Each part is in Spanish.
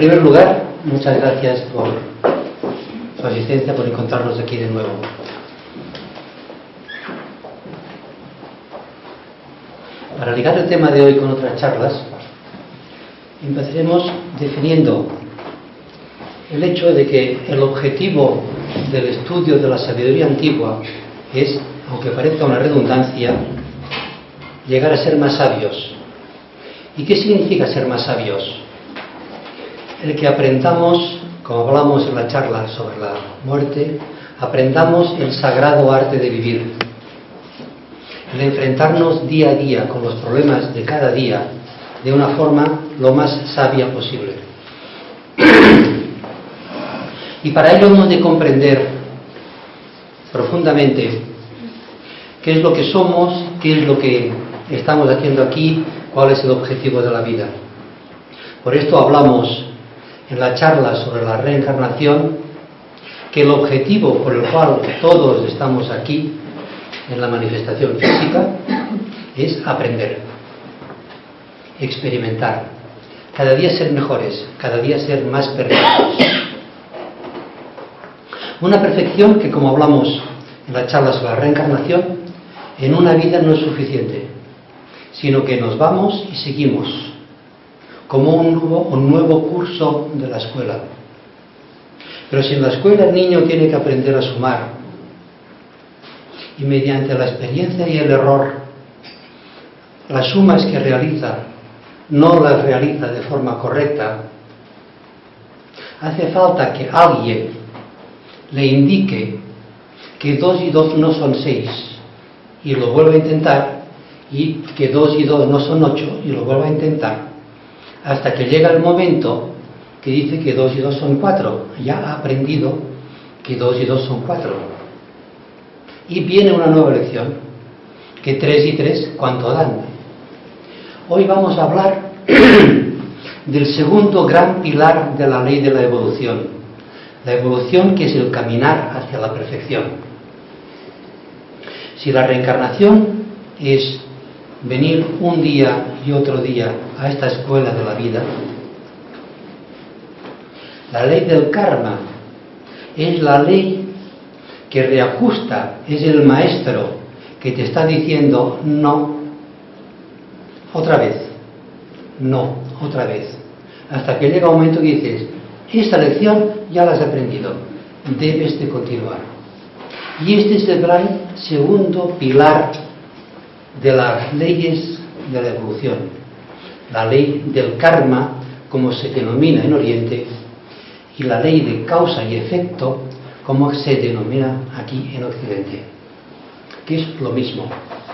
primer lugar, muchas gracias por su asistencia, por encontrarnos aquí de nuevo. Para ligar el tema de hoy con otras charlas, empezaremos definiendo el hecho de que el objetivo del estudio de la sabiduría antigua es, aunque parezca una redundancia, llegar a ser más sabios. ¿Y qué significa ser más sabios? El que aprendamos, como hablamos en la charla sobre la muerte, aprendamos el sagrado arte de vivir. El enfrentarnos día a día con los problemas de cada día de una forma lo más sabia posible. Y para ello hemos de comprender profundamente qué es lo que somos, qué es lo que estamos haciendo aquí, cuál es el objetivo de la vida. Por esto hablamos en la charla sobre la reencarnación, que el objetivo por el cual todos estamos aquí en la manifestación física es aprender, experimentar, cada día ser mejores, cada día ser más perfectos. Una perfección que, como hablamos en la charla sobre la reencarnación, en una vida no es suficiente, sino que nos vamos y seguimos, como un nuevo curso de la escuela. Pero si en la escuela el niño tiene que aprender a sumar, y mediante la experiencia y el error, las sumas que realiza no las realiza de forma correcta, hace falta que alguien le indique que 2 y 2 no son 6 y lo vuelve a intentar, y que 2 y 2 no son 8 y lo vuelve a intentar, hasta que llega el momento que dice que 2 y 2 son 4. Ya ha aprendido que 2 y 2 son 4. Y viene una nueva lección, que 3 y 3, ¿cuánto dan? Hoy vamos a hablar del segundo gran pilar de la ley de la evolución. La evolución, que es el caminar hacia la perfección. Si la reencarnación es venir un día y otro día a esta escuela de la vida, la ley del karma es la ley que reajusta, es el maestro que te está diciendo no, otra vez, no, otra vez, hasta que llega un momento que dices, esta lección ya la has aprendido, debes de continuar. Y este es el gran segundo pilar de las leyes de la evolución, la ley del karma, como se denomina en Oriente, y la ley de causa y efecto, como se denomina aquí en Occidente, que es lo mismo.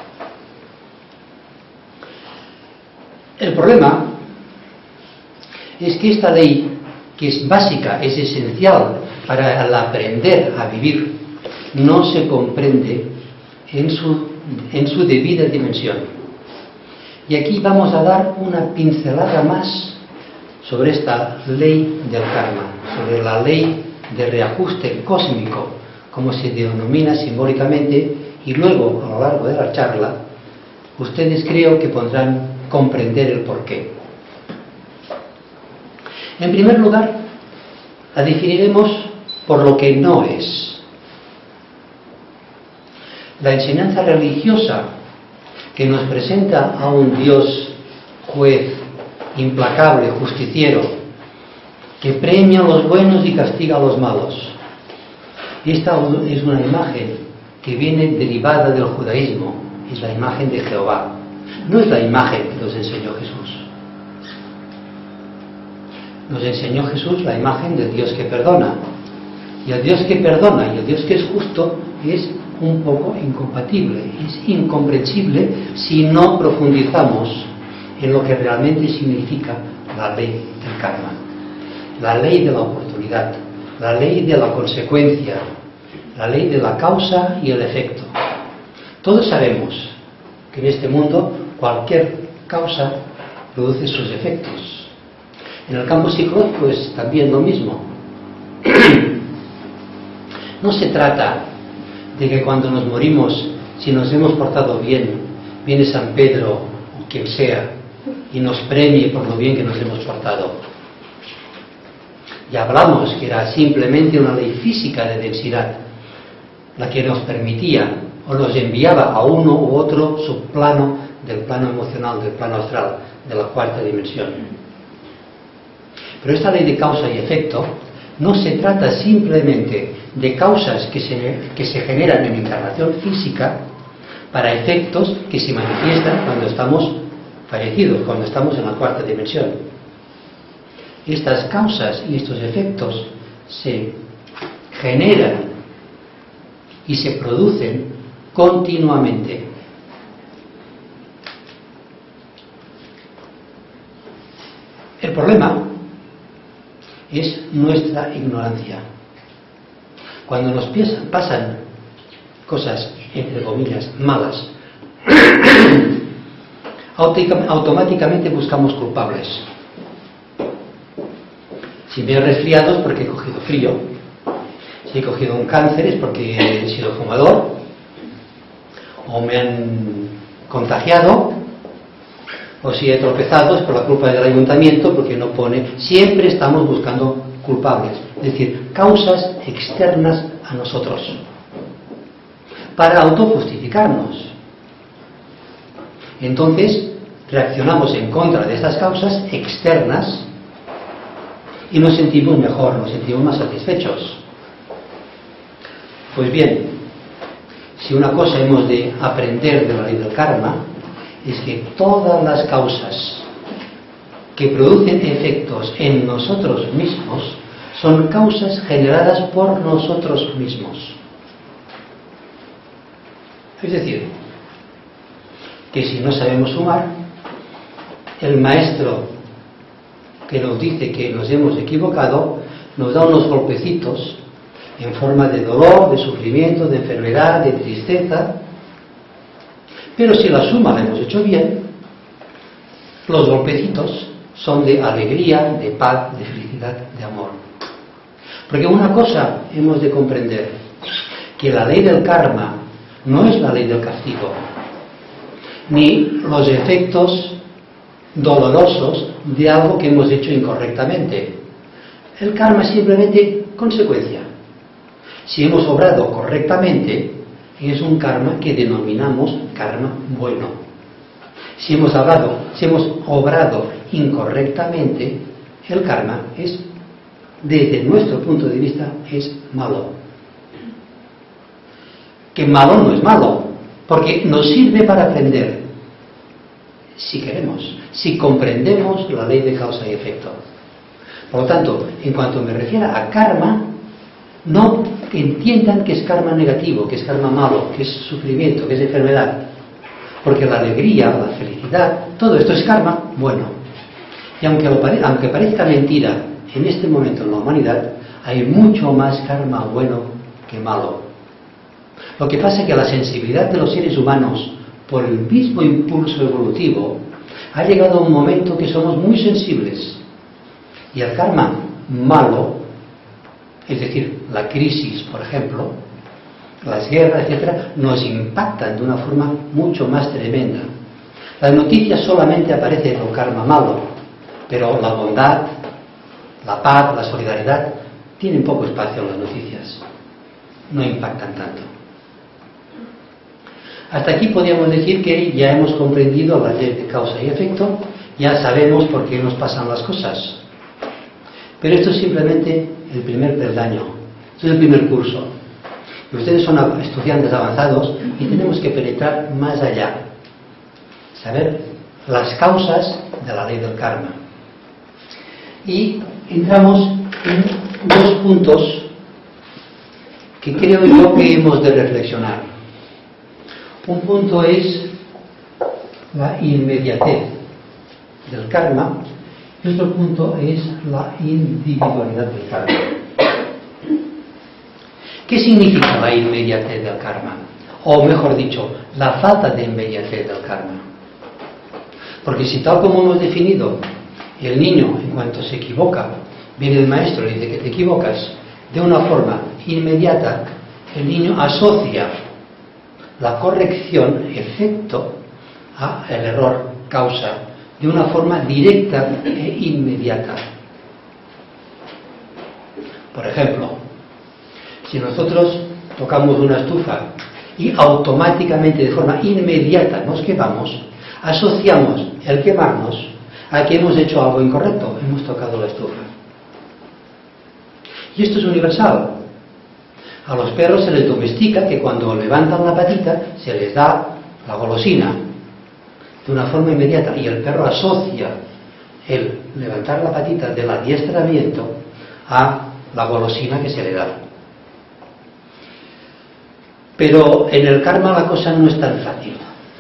El problema es que esta ley, que es básica, es esencial para el aprender a vivir, no se comprende en su debida dimensión. Y aquí vamos a dar una pincelada más sobre esta ley del karma, sobre la ley de reajuste cósmico, como se denomina simbólicamente, y luego, a lo largo de la charla, ustedes creo que podrán comprender el porqué. En primer lugar, la definiremos por lo que no es. La enseñanza religiosa que nos presenta a un Dios juez, implacable, justiciero, que premia a los buenos y castiga a los malos. Esta es una imagen que viene derivada del judaísmo, es la imagen de Jehová. No es la imagen que nos enseñó Jesús. Nos enseñó Jesús la imagen del Dios que perdona. Y el Dios que perdona y el Dios que es justo es un poco incompatible, es incomprensible si no profundizamos en lo que realmente significa la ley del karma, la ley de la oportunidad, la ley de la consecuencia, la ley de la causa y el efecto. Todos sabemos que en este mundo cualquier causa produce sus efectos. En el campo psicológico es también lo mismo. No se trata de que cuando nos morimos, si nos hemos portado bien, viene San Pedro o quien sea y nos premie por lo bien que nos hemos portado. Ya hablamos que era simplemente una ley física de densidad la que nos permitía o nos enviaba a uno u otro subplano del plano emocional, del plano astral, de la cuarta dimensión. Pero esta ley de causa y efecto no se trata simplemente de causas que se generan en encarnación física para efectos que se manifiestan cuando estamos fallecidos, cuando estamos en la cuarta dimensión. Estas causas y estos efectos se generan y se producen continuamente. El problema es nuestra ignorancia. Cuando nos pasan cosas, entre comillas, malas, automáticamente buscamos culpables. Si me he resfriado es porque he cogido frío. Si he cogido un cáncer es porque he sido fumador. O me han contagiado. O si he tropezado es por la culpa del ayuntamiento porque no pone. Siempre estamos buscando culpables. Es decir, causas externas a nosotros. Para autojustificarnos. Entonces, reaccionamos en contra de estas causas externas y nos sentimos mejor, nos sentimos más satisfechos. Pues bien, si una cosa hemos de aprender de la ley del karma, es que todas las causas que producen efectos en nosotros mismos son causas generadas por nosotros mismos. Es decir, que si no sabemos sumar, el maestro que nos dice que nos hemos equivocado nos da unos golpecitos en forma de dolor, de sufrimiento, de enfermedad, de tristeza, pero si la suma la hemos hecho bien, los golpecitos son de alegría, de paz, de felicidad, de amor. Porque una cosa hemos de comprender, que la ley del karma no es la ley del castigo, ni los efectos dolorosos de algo que hemos hecho incorrectamente. El karma es simplemente consecuencia. Si hemos obrado correctamente, es un karma que denominamos karma bueno. Si hemos obrado incorrectamente, el karma es, desde nuestro punto de vista, es malo. Que malo no es malo, porque nos sirve para aprender, si queremos, si comprendemos la ley de causa y efecto. Por lo tanto, en cuanto me refiera a karma, no entiendan que es karma negativo, que es karma malo, que es sufrimiento, que es enfermedad. Porque la alegría, la felicidad, todo esto es karma bueno. Y aunque parezca mentira en este momento en la humanidad, hay mucho más karma bueno que malo. Lo que pasa es que la sensibilidad de los seres humanos, por el mismo impulso evolutivo, ha llegado a un momento que somos muy sensibles. Y el karma malo, es decir, la crisis, por ejemplo, las guerras, etc., nos impactan de una forma mucho más tremenda. Las noticias solamente aparece el karma malo, pero la bondad, la paz, la solidaridad, tienen poco espacio en las noticias. No impactan tanto. Hasta aquí podríamos decir que ya hemos comprendido la ley de causa y efecto, ya sabemos por qué nos pasan las cosas. Pero esto es simplemente el primer peldaño, esto es el primer curso. Y ustedes son estudiantes avanzados y tenemos que penetrar más allá, saber las causas de la ley del karma. Y entramos en dos puntos que creo yo que hemos de reflexionar. Un punto es la inmediatez del karma y otro punto es la individualidad del karma. ¿Qué significa la inmediatez del karma? O mejor dicho, la falta de inmediatez del karma. Porque si tal como hemos definido, el niño en cuanto se equivoca, viene el maestro y dice que te equivocas, de una forma inmediata, el niño asocia la corrección, efecto, a el error, causa, de una forma directa e inmediata. Por ejemplo, si nosotros tocamos una estufa y automáticamente, de forma inmediata, nos quemamos, asociamos el quemarnos a que hemos hecho algo incorrecto, hemos tocado la estufa. Y esto es universal. A los perros se les domestica que cuando levantan la patita se les da la golosina de una forma inmediata, y el perro asocia el levantar la patita del adiestramiento a la golosina que se le da. Pero en el karma la cosa no es tan fácil,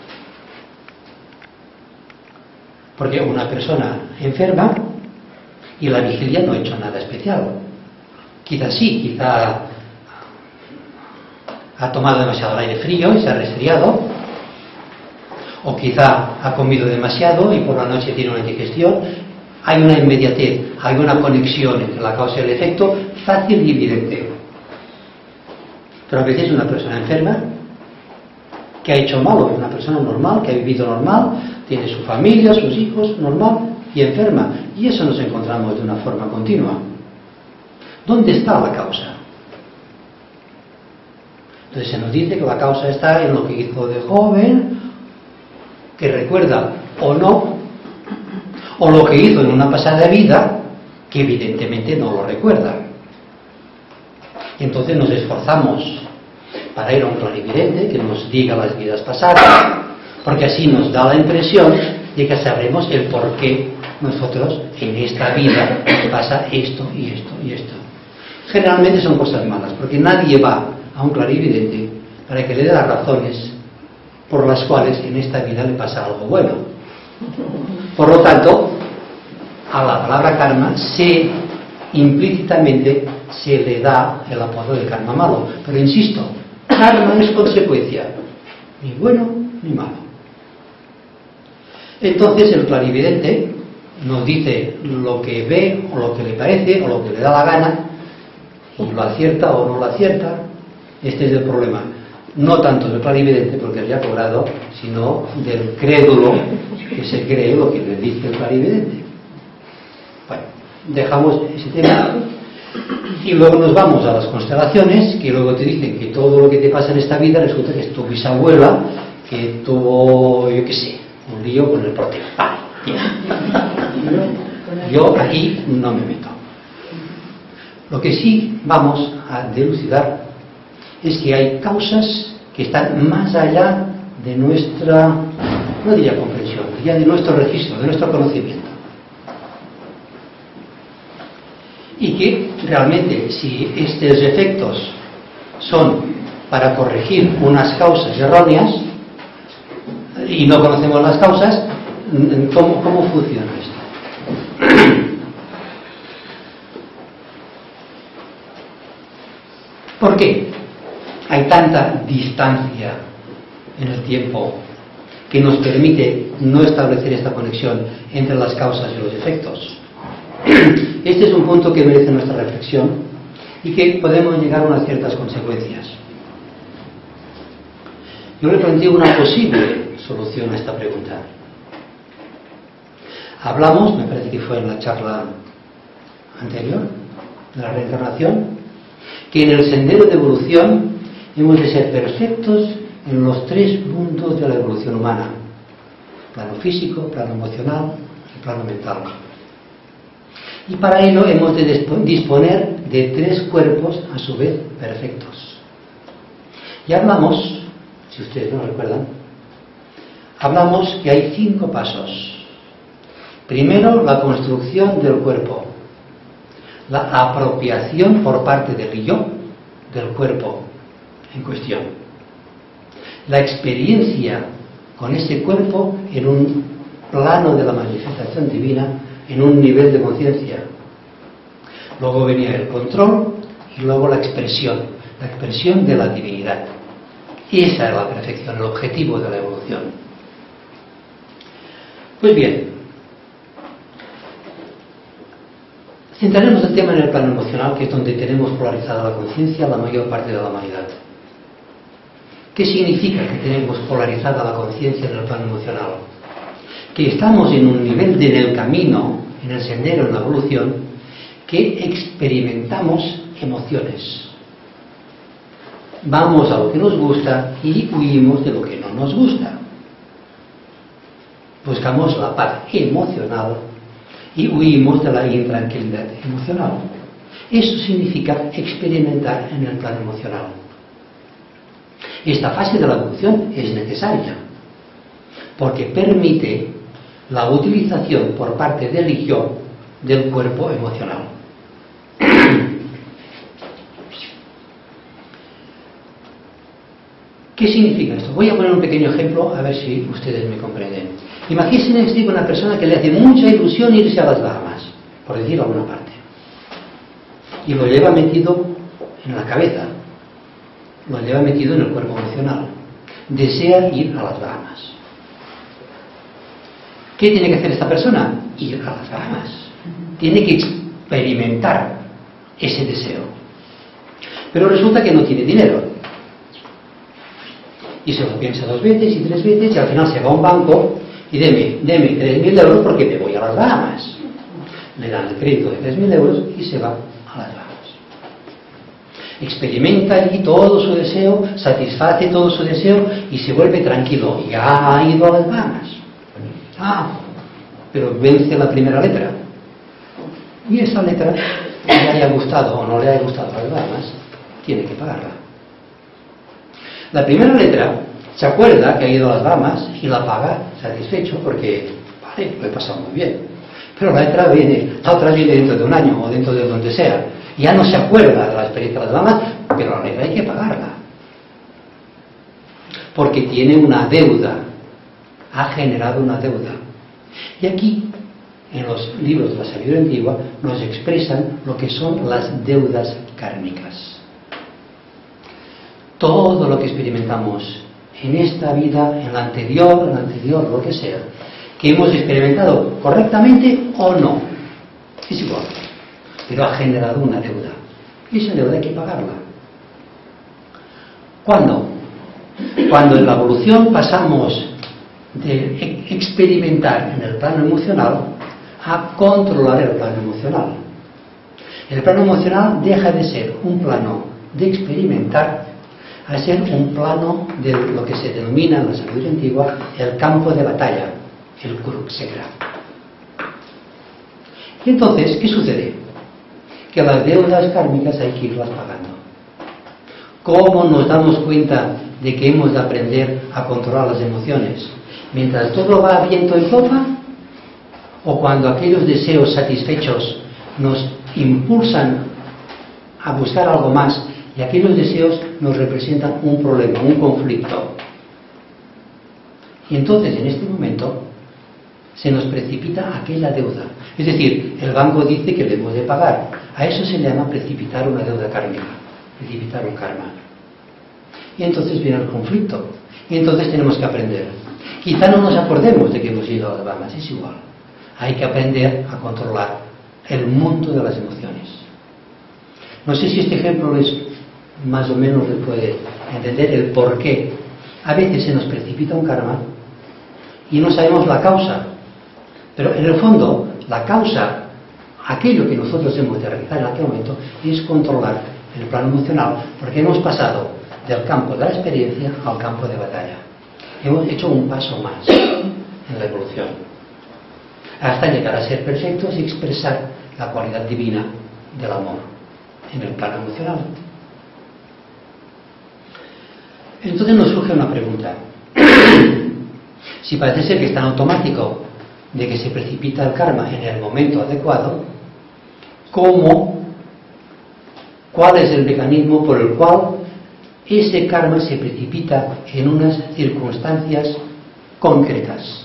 porque una persona enferma y la vigilia no ha hecho nada especial. Quizá sí, quizá ha tomado demasiado aire frío y se ha resfriado, o quizá ha comido demasiado y por la noche tiene una indigestión. Hay una inmediatez, hay una conexión entre la causa y el efecto fácil y evidente. Pero a veces una persona enferma que ha hecho malo, una persona normal, que ha vivido normal, tiene su familia, sus hijos, normal, y enferma. Y eso nos encontramos de una forma continua. ¿Dónde está la causa? Entonces se nos dice que la causa está en lo que hizo de joven, que recuerda o no, o lo que hizo en una pasada vida, que evidentemente no lo recuerda. Y entonces nos esforzamos para ir a un clarividente que nos diga las vidas pasadas, porque así nos da la impresión de que sabremos el por qué nosotros en esta vida nos pasa esto y esto y esto. Generalmente son cosas malas, porque nadie va a un clarividente para que le dé las razones por las cuales en esta vida le pasa algo bueno. Por lo tanto, a la palabra karma implícitamente se le da el apodo de karma malo. Pero insisto, karma es consecuencia, ni bueno ni malo. Entonces el clarividente nos dice lo que ve o lo que le parece o lo que le da la gana, y lo acierta o no lo acierta. Este es el problema, no tanto del clarividente porque ya ha cobrado, sino del crédulo que se cree lo que le dice el clarividente. Bueno, dejamos ese tema y luego nos vamos a las constelaciones, que luego te dicen que todo lo que te pasa en esta vida resulta que es tu bisabuela que tuvo, yo qué sé, un lío con el portero. Vale, yo aquí no me meto. Lo que sí vamos a dilucidar es que hay causas que están más allá de nuestra, no diría comprensión, diría de nuestro registro, de nuestro conocimiento. Y que realmente si estos efectos son para corregir unas causas erróneas y no conocemos las causas, ¿cómo funciona esto? ¿Por qué hay tanta distancia en el tiempo que nos permite no establecer esta conexión entre las causas y los efectos? Este es un punto que merece nuestra reflexión y que podemos llegar a unas ciertas consecuencias. Yo le planteo una posible solución a esta pregunta. Hablamos, me parece que fue en la charla anterior, de la reencarnación, que en el sendero de evolución hemos de ser perfectos en los tres puntos de la evolución humana: plano físico, plano emocional y plano mental. Y para ello hemos de disponer de tres cuerpos a su vez perfectos. Y hablamos, si ustedes no recuerdan, hablamos que hay 5 pasos. Primero, la construcción del cuerpo, la apropiación por parte del yo del cuerpo en cuestión, la experiencia con ese cuerpo en un plano de la manifestación divina, en un nivel de conciencia. Luego venía el control y luego la expresión de la divinidad. Esa es la perfección, el objetivo de la evolución. Pues bien, centraremos el tema en el plano emocional, que es donde tenemos polarizada la conciencia la mayor parte de la humanidad. ¿Qué significa que tenemos polarizada la conciencia en el plano emocional? Que estamos en un nivel en el camino, en el sendero, en la evolución, que experimentamos emociones. Vamos a lo que nos gusta y huimos de lo que no nos gusta. Buscamos la paz emocional y huimos de la intranquilidad emocional. Eso significa experimentar en el plano emocional. Esta fase de la evolución es necesaria porque permite la utilización por parte del yo del cuerpo emocional. ¿Qué significa esto? Voy a poner un pequeño ejemplo a ver si ustedes me comprenden. Imagínense una persona que le hace mucha ilusión irse a las Bahamas, por decir alguna parte, y lo lleva metido en la cabeza, lo lleva metido en el cuerpo emocional. Desea ir a las Bahamas. ¿Qué tiene que hacer esta persona? Ir a las Bahamas. Tiene que experimentar ese deseo. Pero resulta que no tiene dinero. Y se lo piensa 2 veces y 3 veces y al final se va a un banco y deme 3.000 euros porque me voy a las Bahamas. Le dan el crédito de 3.000 euros y se va a las Bahamas. Experimenta allí todo su deseo, satisface todo su deseo y se vuelve tranquilo. Ya ha ido a las Bahamas. Pero vence la primera letra. Y esa letra, le haya gustado o no le haya gustado a las Bahamas, tiene que pagarla. La primera letra se acuerda que ha ido a las Bahamas y la paga satisfecho porque, vale, lo he pasado muy bien. Pero la otra viene dentro de un año o dentro de donde sea. Ya no se acuerda de la experiencia de las Bahamas, pero la letra hay que pagarla. Porque tiene una deuda. Ha generado una deuda. Y aquí, en los libros de la sabiduría antigua, nos expresan lo que son las deudas kármicas. Todo lo que experimentamos en esta vida, en la anterior, lo que sea, que hemos experimentado correctamente o no, es igual, pero ha generado una deuda. Y esa deuda hay que pagarla. ¿Cuándo? Cuando en la evolución pasamos de experimentar en el plano emocional a controlar el plano emocional. El plano emocional deja de ser un plano de experimentar a ser un plano de lo que se denomina en la sabiduría antigua el campo de batalla, el Kurukshetra. Y entonces, ¿qué sucede? Que las deudas kármicas hay que irlas pagando. ¿Cómo nos damos cuenta de que hemos de aprender a controlar las emociones? ¿Mientras todo va a viento en popa? ¿O cuando aquellos deseos satisfechos nos impulsan a buscar algo más y aquellos deseos nos representan un problema, un conflicto? Y entonces, en este momento, se nos precipita aquella deuda. Es decir, el banco dice que debemos de pagar. A eso se le llama precipitar una deuda kármica, precipitar un karma. Y entonces viene el conflicto. Y entonces tenemos que aprender. Quizá no nos acordemos de que hemos ido a las Bahamas, es igual. Hay que aprender a controlar el mundo de las emociones. No sé si este ejemplo les más o menos les puede entender el por qué. A veces se nos precipita un karma y no sabemos la causa. Pero en el fondo, la causa, aquello que nosotros hemos de realizar en aquel momento, es controlar el plano emocional, porque hemos pasado del campo de la experiencia al campo de batalla. Hemos hecho un paso más en la evolución, hasta llegar a ser perfectos y expresar la cualidad divina del amor en el plano emocional. Entonces nos surge una pregunta. Si parece ser que es tan automático de que se precipita el karma en el momento adecuado, ¿cuál es el mecanismo por el cual ese karma se precipita en unas circunstancias concretas?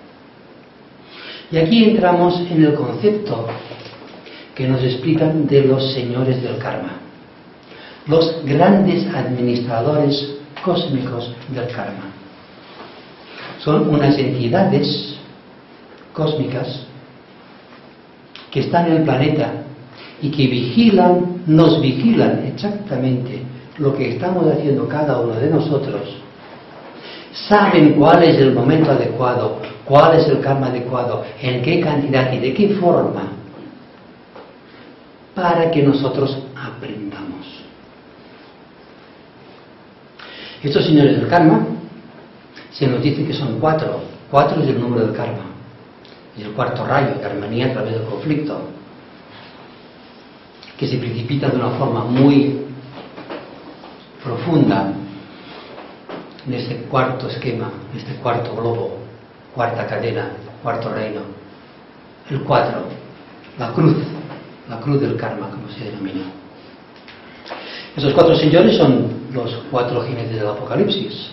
Y aquí entramos en el concepto que nos explican de los señores del karma, los grandes administradores cósmicos del karma. Son unas entidades cósmicas que están en el planeta y que nos vigilan exactamente lo que estamos haciendo cada uno de nosotros. Saben cuál es el momento adecuado, cuál es el karma adecuado, en qué cantidad y de qué forma para que nosotros aprendamos. Estos señores del karma se nos dice que son 4. 4 es el número del karma. Es el cuarto rayo de armonía a través del conflicto, que se precipita de una forma muy profunda en este cuarto esquema, en este cuarto globo, cuarta cadena, cuarto reino. El 4, la cruz del karma, como se denomina. Esos 4 señores son los 4 jinetes del Apocalipsis.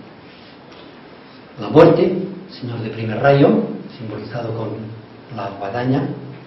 La muerte, señor de primer rayo, simbolizado con la guadaña.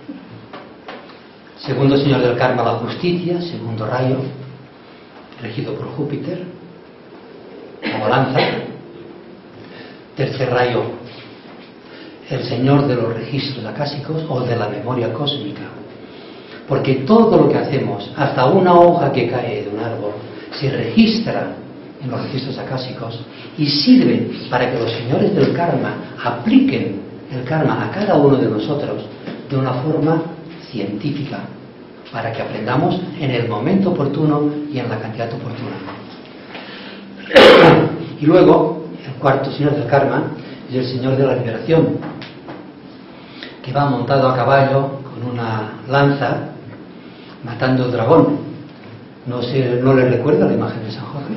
Segundo señor del karma, la justicia, segundo rayo, regido por Júpiter, la balanza. Tercer rayo, el señor de los registros acásicos o de la memoria cósmica. Porque todo lo que hacemos, hasta una hoja que cae de un árbol, se registra en los registros acásicos y sirve para que los señores del karma apliquen el karma a cada uno de nosotros de una forma científica, para que aprendamos en el momento oportuno y en la cantidad oportuna. Y luego, el cuarto señor del karma es el señor de la liberación, que va montado a caballo con una lanza matando al dragón. ¿No le recuerda la imagen de San Jorge?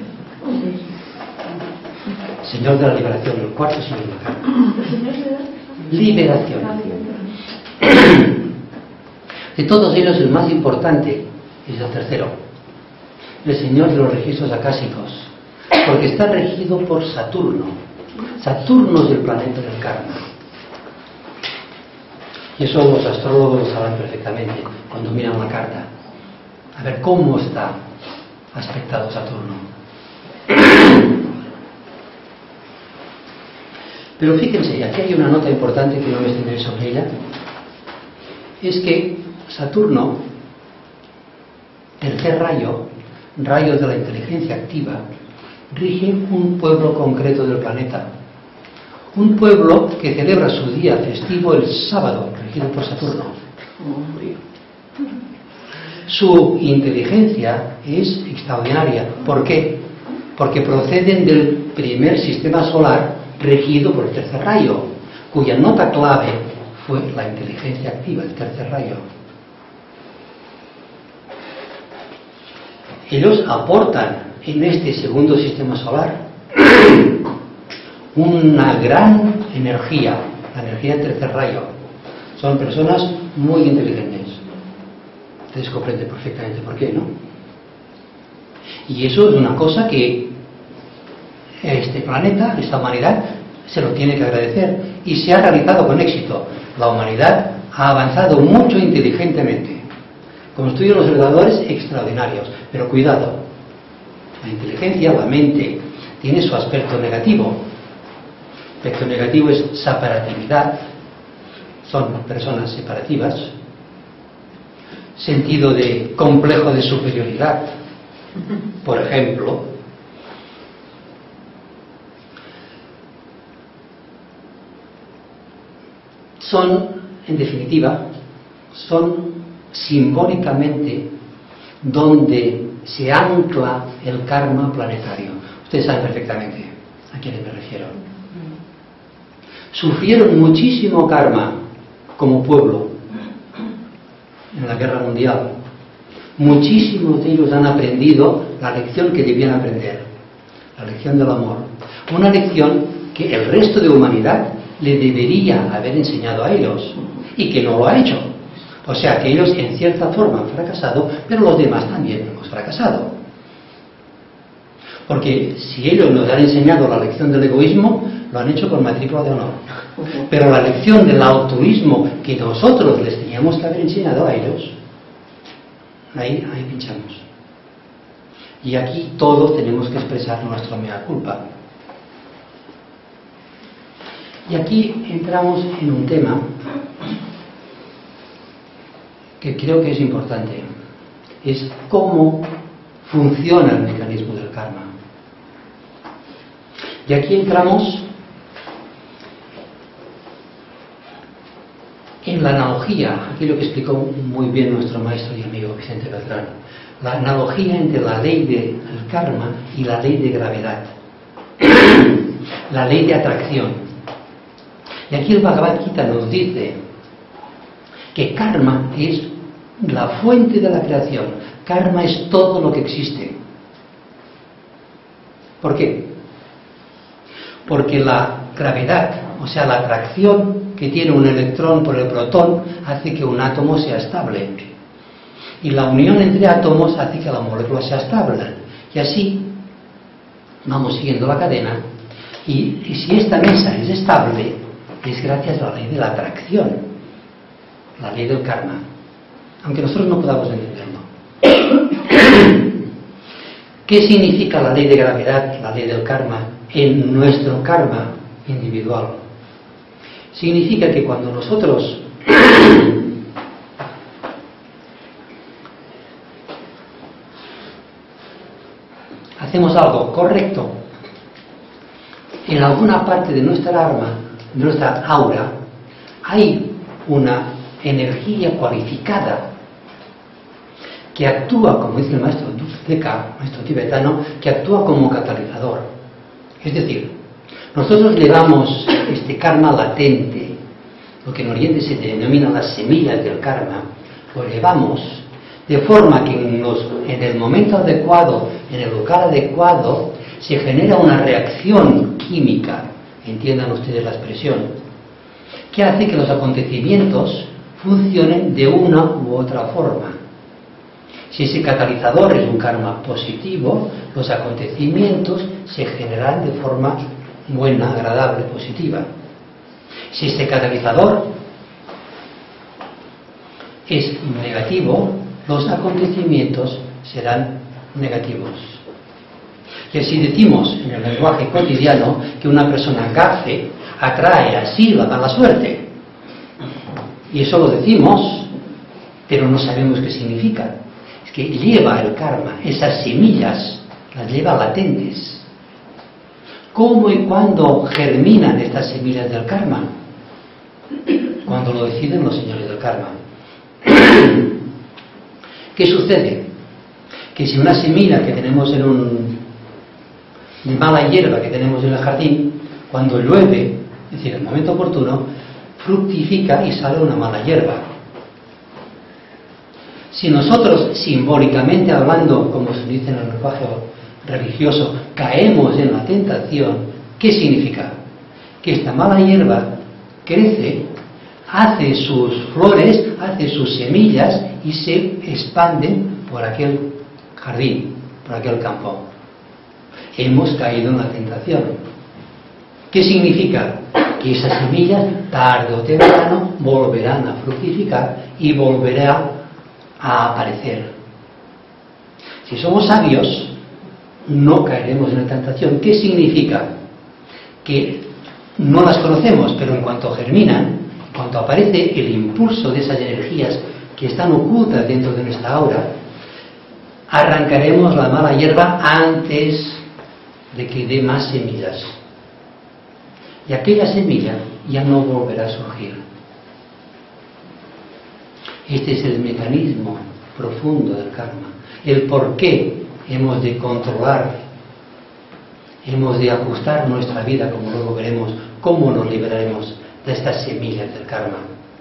Señor de la liberación, el cuarto señor del karma. Liberación. De todos ellos, el más importante es el tercero, el señor de los registros acásicos, porque está regido por Saturno. Saturno es el planeta del karma. Y eso los astrólogos lo saben perfectamente cuando miran una carta. A ver cómo está aspectado Saturno. Pero fíjense, aquí hay una nota importante que no me extenderé sobre ella. Es que Saturno, tercer rayo, rayo de la inteligencia activa, rige un pueblo concreto del planeta. Un pueblo que celebra su día festivo el sábado, regido por Saturno. Su inteligencia es extraordinaria. ¿Por qué? Porque proceden del primer sistema solar regido por el tercer rayo, cuya nota clave fue la inteligencia activa, el tercer rayo. Ellos aportan en este segundo sistema solar una gran energía, la energía del tercer rayo. Son personas muy inteligentes. Ustedes comprenden perfectamente por qué, ¿no? Y eso es una cosa que este planeta, esta humanidad, se lo tiene que agradecer. Y se ha realizado con éxito. La humanidad ha avanzado mucho inteligentemente. Construye los ordenadores extraordinarios. Pero cuidado, la inteligencia, la mente, tiene su aspecto negativo. El aspecto negativo es separatividad. Son personas separativas. Sentido de complejo de superioridad. Por ejemplo, son, en definitiva, son simbólicamente donde se ancla el karma planetario. Ustedes saben perfectamente a quiénes me refiero. Sufrieron muchísimo karma como pueblo en la guerra mundial. Muchísimos de ellos han aprendido la lección que debían aprender, la lección del amor. Una lección que el resto de humanidad le debería haber enseñado a ellos y que no lo ha hecho. O sea que ellos en cierta forma han fracasado, pero los demás también hemos fracasado. Porque si ellos nos han enseñado la lección del egoísmo, lo han hecho con matrícula de honor. Pero la lección del altruismo que nosotros les teníamos que haber enseñado a ellos, ahí pinchamos. Y aquí todos tenemos que expresar nuestra mea culpa. Y aquí entramos en un tema que creo que es importante. Es cómo funciona el mecanismo del karma. Y aquí entramos en la analogía, aquí lo que explicó muy bien nuestro maestro y amigo Vicente Beltrán, la analogía entre la ley del karma y la ley de gravedad, la ley de atracción. Y aquí el Bhagavad Gita nos dice que karma es la fuente de la creación, karma es todo lo que existe. ¿Por qué? Porque la gravedad, o sea, la atracción que tiene un electrón por el protón, hace que un átomo sea estable. Y la unión entre átomos hace que la molécula sea estable. Y así vamos siguiendo la cadena. Y si esta mesa es estable, es gracias a la ley de la atracción, la ley del karma. Aunque nosotros no podamos entenderlo. ¿Qué significa la ley de gravedad, la ley del karma, en nuestro karma individual? Significa que cuando nosotros hacemos algo correcto en alguna parte de nuestra aura, hay una energía cualificada que actúa, como dice el maestro Duzeka, maestro tibetano, que actúa como catalizador. Es decir, nosotros llevamos este karma latente, lo que en Oriente se denomina las semillas del karma, lo llevamos de forma que en el momento adecuado, en el lugar adecuado, se genera una reacción química, entiendan ustedes la expresión, que hace que los acontecimientos funcionen de una u otra forma. Si ese catalizador es un karma positivo, los acontecimientos se generarán de forma buena, agradable, positiva. Si este catalizador es negativo, los acontecimientos serán negativos. Y así decimos en el lenguaje cotidiano que una persona gafe atrae a sí la mala suerte. Y eso lo decimos, pero no sabemos qué significa. Es que lleva el karma, esas semillas las lleva latentes. ¿Cómo y cuándo germinan estas semillas del karma? Cuando lo deciden los señores del karma. ¿Qué sucede? Que si una semilla que tenemos de mala hierba que tenemos en el jardín, cuando llueve, es decir, en el momento oportuno, fructifica y sale una mala hierba. Si nosotros, simbólicamente hablando, como se dice en el lenguaje religioso, caemos en la tentación, ¿qué significa? Que esta mala hierba crece, hace sus flores, hace sus semillas y se expanden por aquel jardín, por aquel campo. Hemos caído en la tentación. ¿Qué significa? Que esas semillas, tarde o temprano, volverán a fructificar y volverá a aparecer. Si somos sabios, no caeremos en la tentación. ¿Qué significa? Que no las conocemos, pero en cuanto germinan, en cuanto aparece el impulso de esas energías que están ocultas dentro de nuestra aura, arrancaremos la mala hierba antes de que dé más semillas. Y aquella semilla ya no volverá a surgir. Este es el mecanismo profundo del karma. El por qué hemos de controlar, hemos de ajustar nuestra vida, como luego veremos, cómo nos liberaremos de estas semillas del karma.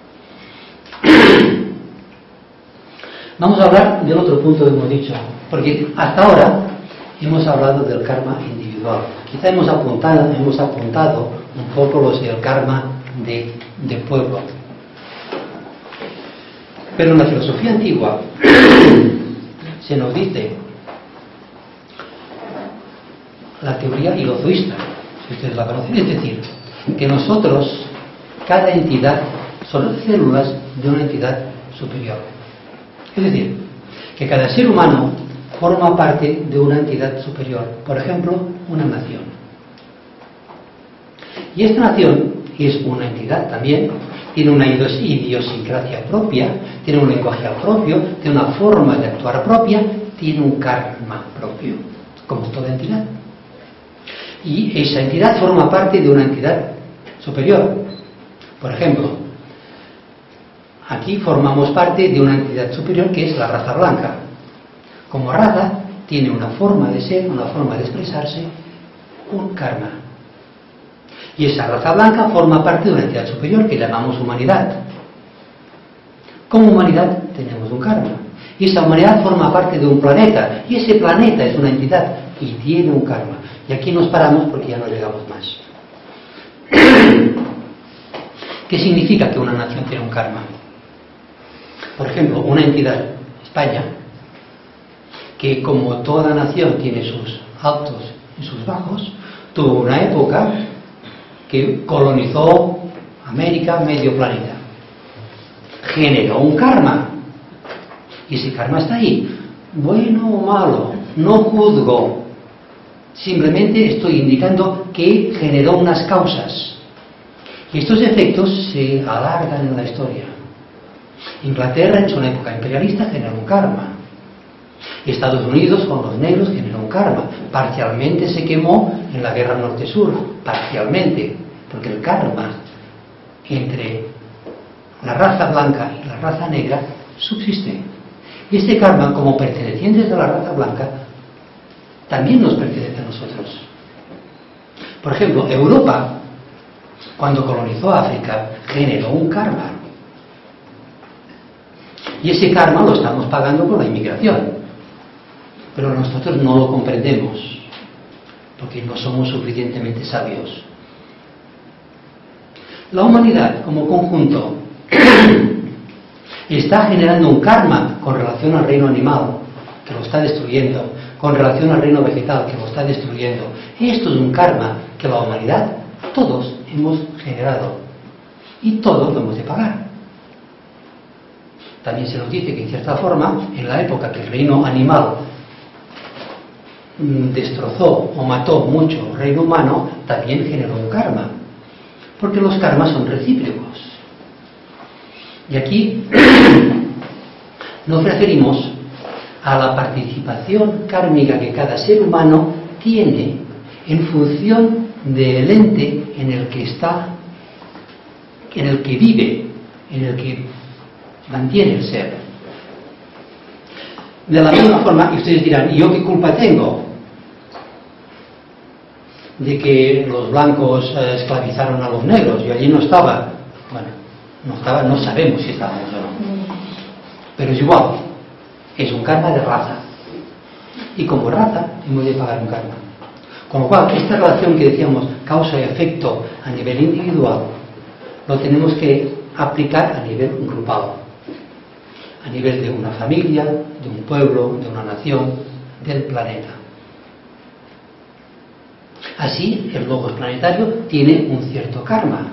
Vamos a hablar del otro punto que hemos dicho, porque hasta ahora hemos hablado del karma individual. Quizá hemos apuntado un poco los del karma de pueblo. Pero en la filosofía antigua se nos dice la teoría hilozoísta, si ustedes la conocen, es decir, que nosotros, cada entidad, son células de una entidad superior. Es decir, que cada ser humano forma parte de una entidad superior, por ejemplo, una nación. Y esta nación es una entidad también, tiene una idiosincrasia propia, tiene un lenguaje propio, tiene una forma de actuar propia, tiene un karma propio, como toda entidad. Y esa entidad forma parte de una entidad superior. Por ejemplo, Aquí formamos parte de una entidad superior que es la raza blanca. Como raza tiene una forma de ser, una forma de expresarse, un karma. Y esa raza blanca forma parte de una entidad superior que llamamos humanidad. Como humanidad tenemos un karma. Y esa humanidad forma parte de un planeta. Y ese planeta es una entidad y tiene un karma. Y aquí nos paramos porque ya no llegamos más. ¿Qué significa que una nación tiene un karma? Por ejemplo, una entidad, España, que como toda nación tiene sus altos y sus bajos, tuvo una época que colonizó América, medio planeta. Generó un karma. Y ese karma está ahí. Bueno o malo, no juzgo. Simplemente estoy indicando que generó unas causas. Y estos efectos se alargan en la historia. Inglaterra en su época imperialista generó un karma. Estados Unidos con los negros generó un karma. Parcialmente se quemó en la guerra norte-sur. Parcialmente. Porque el karma entre la raza blanca y la raza negra subsiste. Y este karma, como pertenecientes de la raza blanca, también nos pertenece a nosotros. Por ejemplo, Europa, cuando colonizó África, generó un karma. Y ese karma lo estamos pagando con la inmigración. Pero nosotros no lo comprendemos, porque no somos suficientemente sabios. La humanidad, como conjunto, está generando un karma con relación al reino animal, que lo está destruyendo, con relación al reino vegetal, que lo está destruyendo. Esto es un karma que la humanidad, todos, hemos generado. Y todos lo hemos de pagar. También se nos dice que, en cierta forma, en la época que el reino animal destrozó o mató mucho el reino humano, también generó un karma. Porque los karmas son recíprocos. Y aquí nos referimos a la participación kármica que cada ser humano tiene en función del ente en el que está, en el que vive, en el que mantiene el ser. De la misma forma, y ustedes dirán, ¿y yo qué culpa tengo de que los blancos esclavizaron a los negros? Yo allí no estaba. Bueno, no sabemos si estábamos o no. Pero es igual, es un karma de raza. Y como raza hemos de pagar un karma. Con lo cual, esta relación que decíamos, causa y efecto a nivel individual, lo tenemos que aplicar a nivel grupal. A nivel de una familia, de un pueblo, de una nación, del planeta. Así, el logos planetario tiene un cierto karma.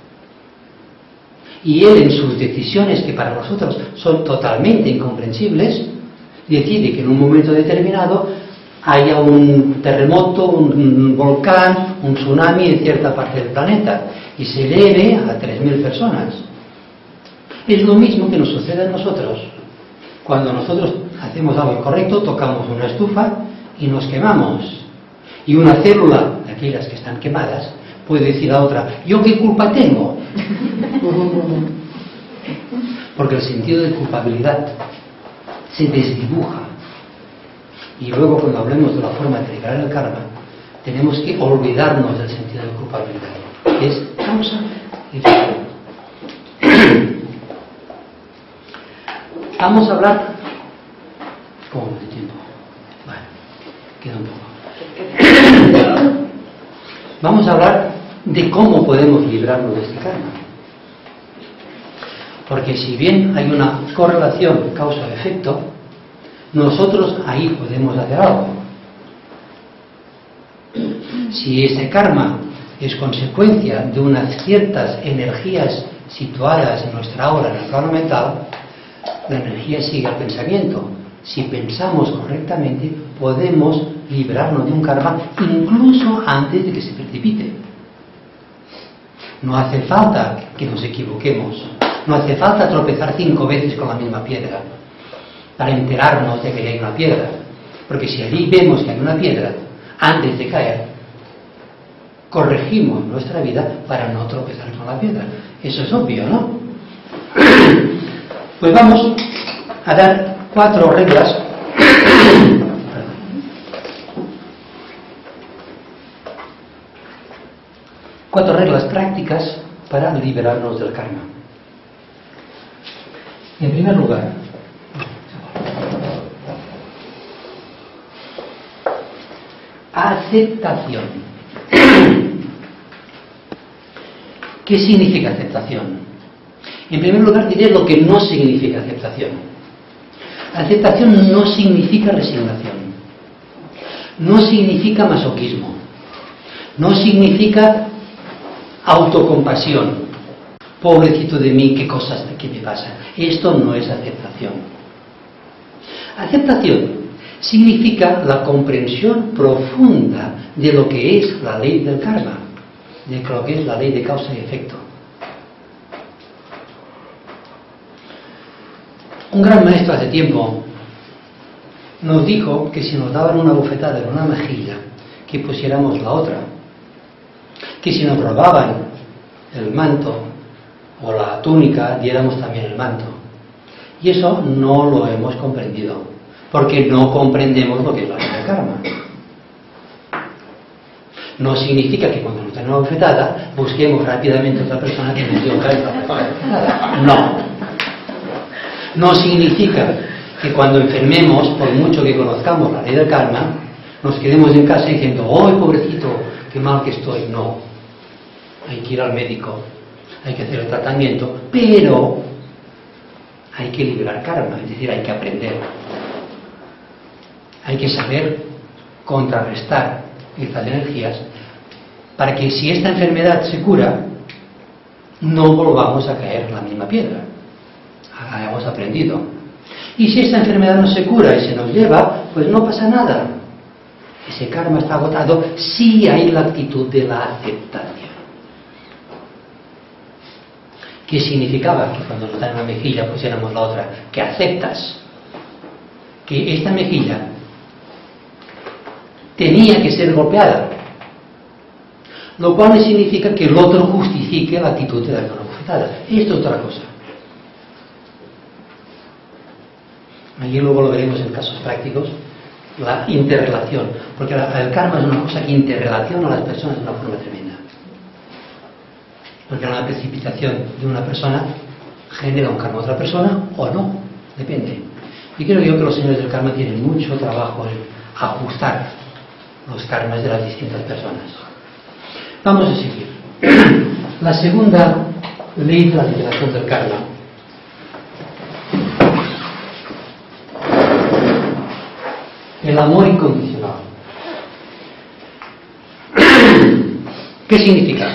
Y él, en sus decisiones, que para nosotros son totalmente incomprensibles, decide que en un momento determinado haya un terremoto, un volcán, un tsunami en cierta parte del planeta y se eleve a 3.000 personas. Es lo mismo que nos sucede a nosotros. Cuando nosotros hacemos algo incorrecto, tocamos una estufa y nos quemamos. Y una célula, de aquellas que están quemadas, puede decir a otra, ¿yo qué culpa tengo? Porque el sentido de culpabilidad se desdibuja. Y luego, cuando hablemos de la forma de liberar el karma, tenemos que olvidarnos del sentido de culpabilidad. Es causa y efecto. Vamos a hablar... ¿Cómo de tiempo? Vale, queda un poco. Vamos a hablar de cómo podemos librarnos de este karma. Porque si bien hay una correlación causa-efecto, nosotros ahí podemos hacer algo. Si ese karma es consecuencia de unas ciertas energías situadas en nuestra aura, en el plano mental, la energía sigue al pensamiento. Si pensamos correctamente, podemos librarnos de un karma incluso antes de que se precipite. No hace falta que nos equivoquemos. No hace falta tropezar 5 veces con la misma piedra para enterarnos de que hay una piedra. Porque si allí vemos que hay una piedra, antes de caer, corregimos nuestra vida para no tropezar con la piedra. Eso es obvio, ¿no? Pues vamos a dar 4 reglas. Cuatro reglas prácticas para liberarnos del karma. En primer lugar, aceptación. ¿Qué significa aceptación? En primer lugar diré lo que no significa aceptación. Aceptación no significa resignación, no significa masoquismo, no significa autocompasión. Pobrecito de mí, qué cosas que me pasan. Esto no es aceptación. Aceptación significa la comprensión profunda de lo que es la ley del karma, de lo que es la ley de causa y efecto. Un gran maestro hace tiempo nos dijo que si nos daban una bofetada en una mejilla, que pusiéramos la otra. Que si nos robaban el manto o la túnica, diéramos también el manto. Y eso no lo hemos comprendido, porque no comprendemos lo que es la ley del karma. No significa que cuando nos den una bofetada busquemos rápidamente a otra persona que nos dio un caldo. No. No significa que cuando enfermemos, por mucho que conozcamos la ley del karma, nos quedemos en casa diciendo, ¡ay, pobrecito, qué mal que estoy! No. Hay que ir al médico, hay que hacer el tratamiento, pero hay que liberar karma, es decir, hay que aprender. Hay que saber contrarrestar estas energías para que si esta enfermedad se cura, no volvamos a caer en la misma piedra. Hayamos aprendido. Y si esta enfermedad no se cura y se nos lleva, pues no pasa nada. Ese karma está agotado si hay la actitud de la aceptación. ¿Qué significaba? Que cuando nos dan una mejilla pusiéramos la otra. Que aceptas que esta mejilla tenía que ser golpeada, lo cual no significa que el otro justifique la actitud de dar una bofetada. Esto es otra cosa. Allí luego lo veremos en casos prácticos, la interrelación, porque el karma es una cosa que interrelaciona a las personas de una forma tremenda. Porque la precipitación de una persona genera un karma a otra persona o no, depende. Y creo yo que los señores del karma tienen mucho trabajo en ajustar los karmas de las distintas personas. Vamos a seguir. La segunda ley de la liberación del karma. El amor incondicional. ¿Qué significa?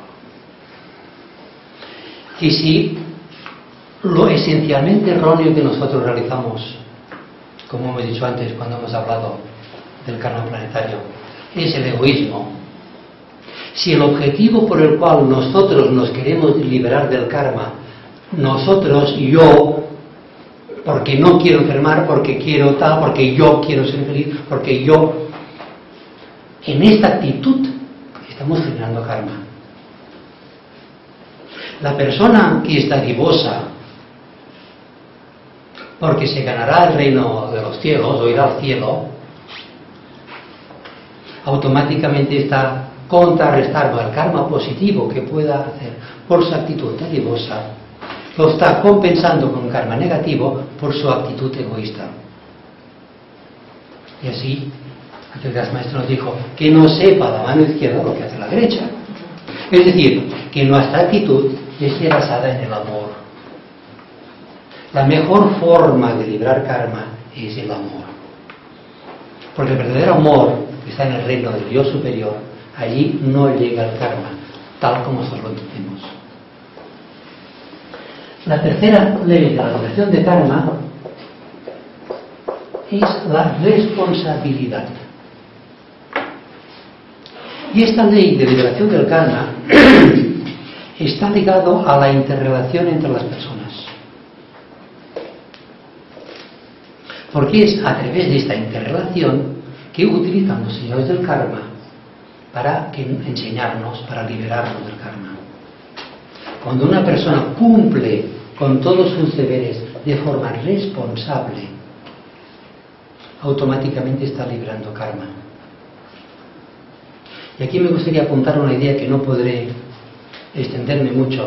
Que si lo esencialmente erróneo que nosotros realizamos, como hemos dicho antes cuando hemos hablado del karma planetario, es el egoísmo, si el objetivo por el cual nosotros nos queremos liberar del karma, nosotros, yo, porque no quiero enfermar, porque quiero tal, porque yo quiero ser feliz, porque yo, en esta actitud estamos generando karma. La persona que está divosa porque se ganará el reino de los cielos o irá al cielo, automáticamente está contrarrestando el karma positivo que pueda hacer por su actitud dadivosa, lo está compensando con un karma negativo por su actitud egoísta. Y así, el gran maestro nos dijo que no sepa la mano izquierda lo que hace la derecha. Es decir, que nuestra actitud esté basada en el amor. La mejor forma de librar karma es el amor. Porque el verdadero amor que está en el reino del Dios superior, allí no llega el karma, tal como nosotros lo entendemos. La tercera ley de la liberación de karma es la responsabilidad. Y esta ley de liberación del karma está ligado a la interrelación entre las personas. Porque es a través de esta interrelación que utilizan los señores del karma para enseñarnos, para liberarnos del karma. Cuando una persona cumple con todos sus deberes de forma responsable, automáticamente está librando karma. Y aquí me gustaría apuntar una idea que no podré extenderme mucho,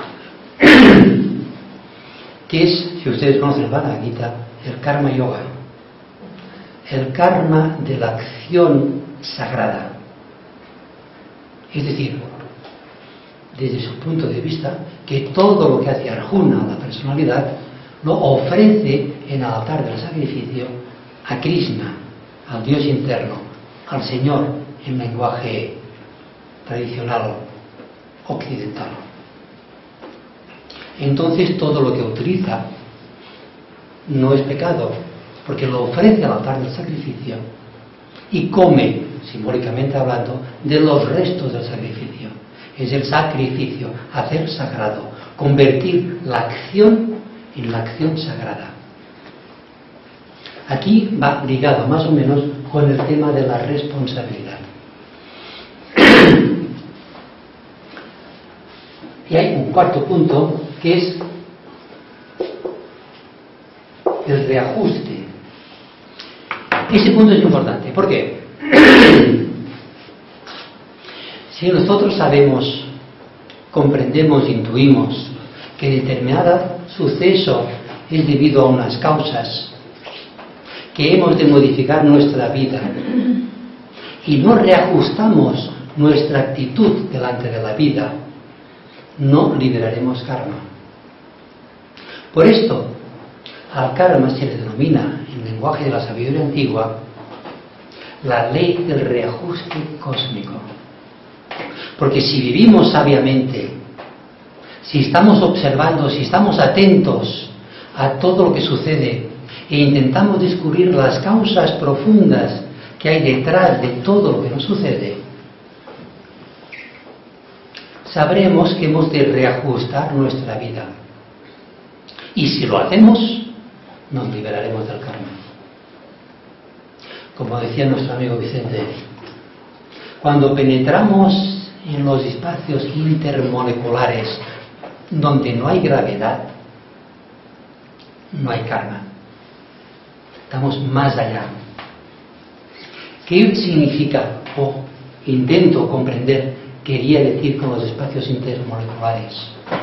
que es, si ustedes conocen el Bhagavad Gita, el karma yoga, el karma de la acción sagrada. Es decir, desde su punto de vista, que todo lo que hace Arjuna, la personalidad, lo ofrece en el altar del sacrificio a Krishna, al Dios interno, al Señor, en lenguaje tradicional occidental. Entonces todo lo que utiliza no es pecado, porque lo ofrece al altar del sacrificio y come, simbólicamente hablando, de los restos del sacrificio. Es el sacrificio, hacer sagrado, convertir la acción en la acción sagrada. Aquí va ligado más o menos con el tema de la responsabilidad. Y hay un cuarto punto que es el reajuste. Ese punto es importante. ¿Por qué? Si nosotros sabemos, comprendemos, intuimos que determinado suceso es debido a unas causas, que hemos de modificar nuestra vida y no reajustamos nuestra actitud delante de la vida, no liberaremos karma. Por esto, al karma se le denomina, en lenguaje de la sabiduría antigua, la ley del reajuste cósmico. Porque si vivimos sabiamente, si estamos observando, si estamos atentos a todo lo que sucede e intentamos descubrir las causas profundas que hay detrás de todo lo que nos sucede, sabremos que hemos de reajustar nuestra vida. Y si lo hacemos, nos liberaremos del karma. Como decía nuestro amigo Vicente, cuando penetramos en los espacios intermoleculares donde no hay gravedad, no hay karma. Estamos más allá. ¿Qué significa, o intento comprender, quería decir con los espacios intermoleculares?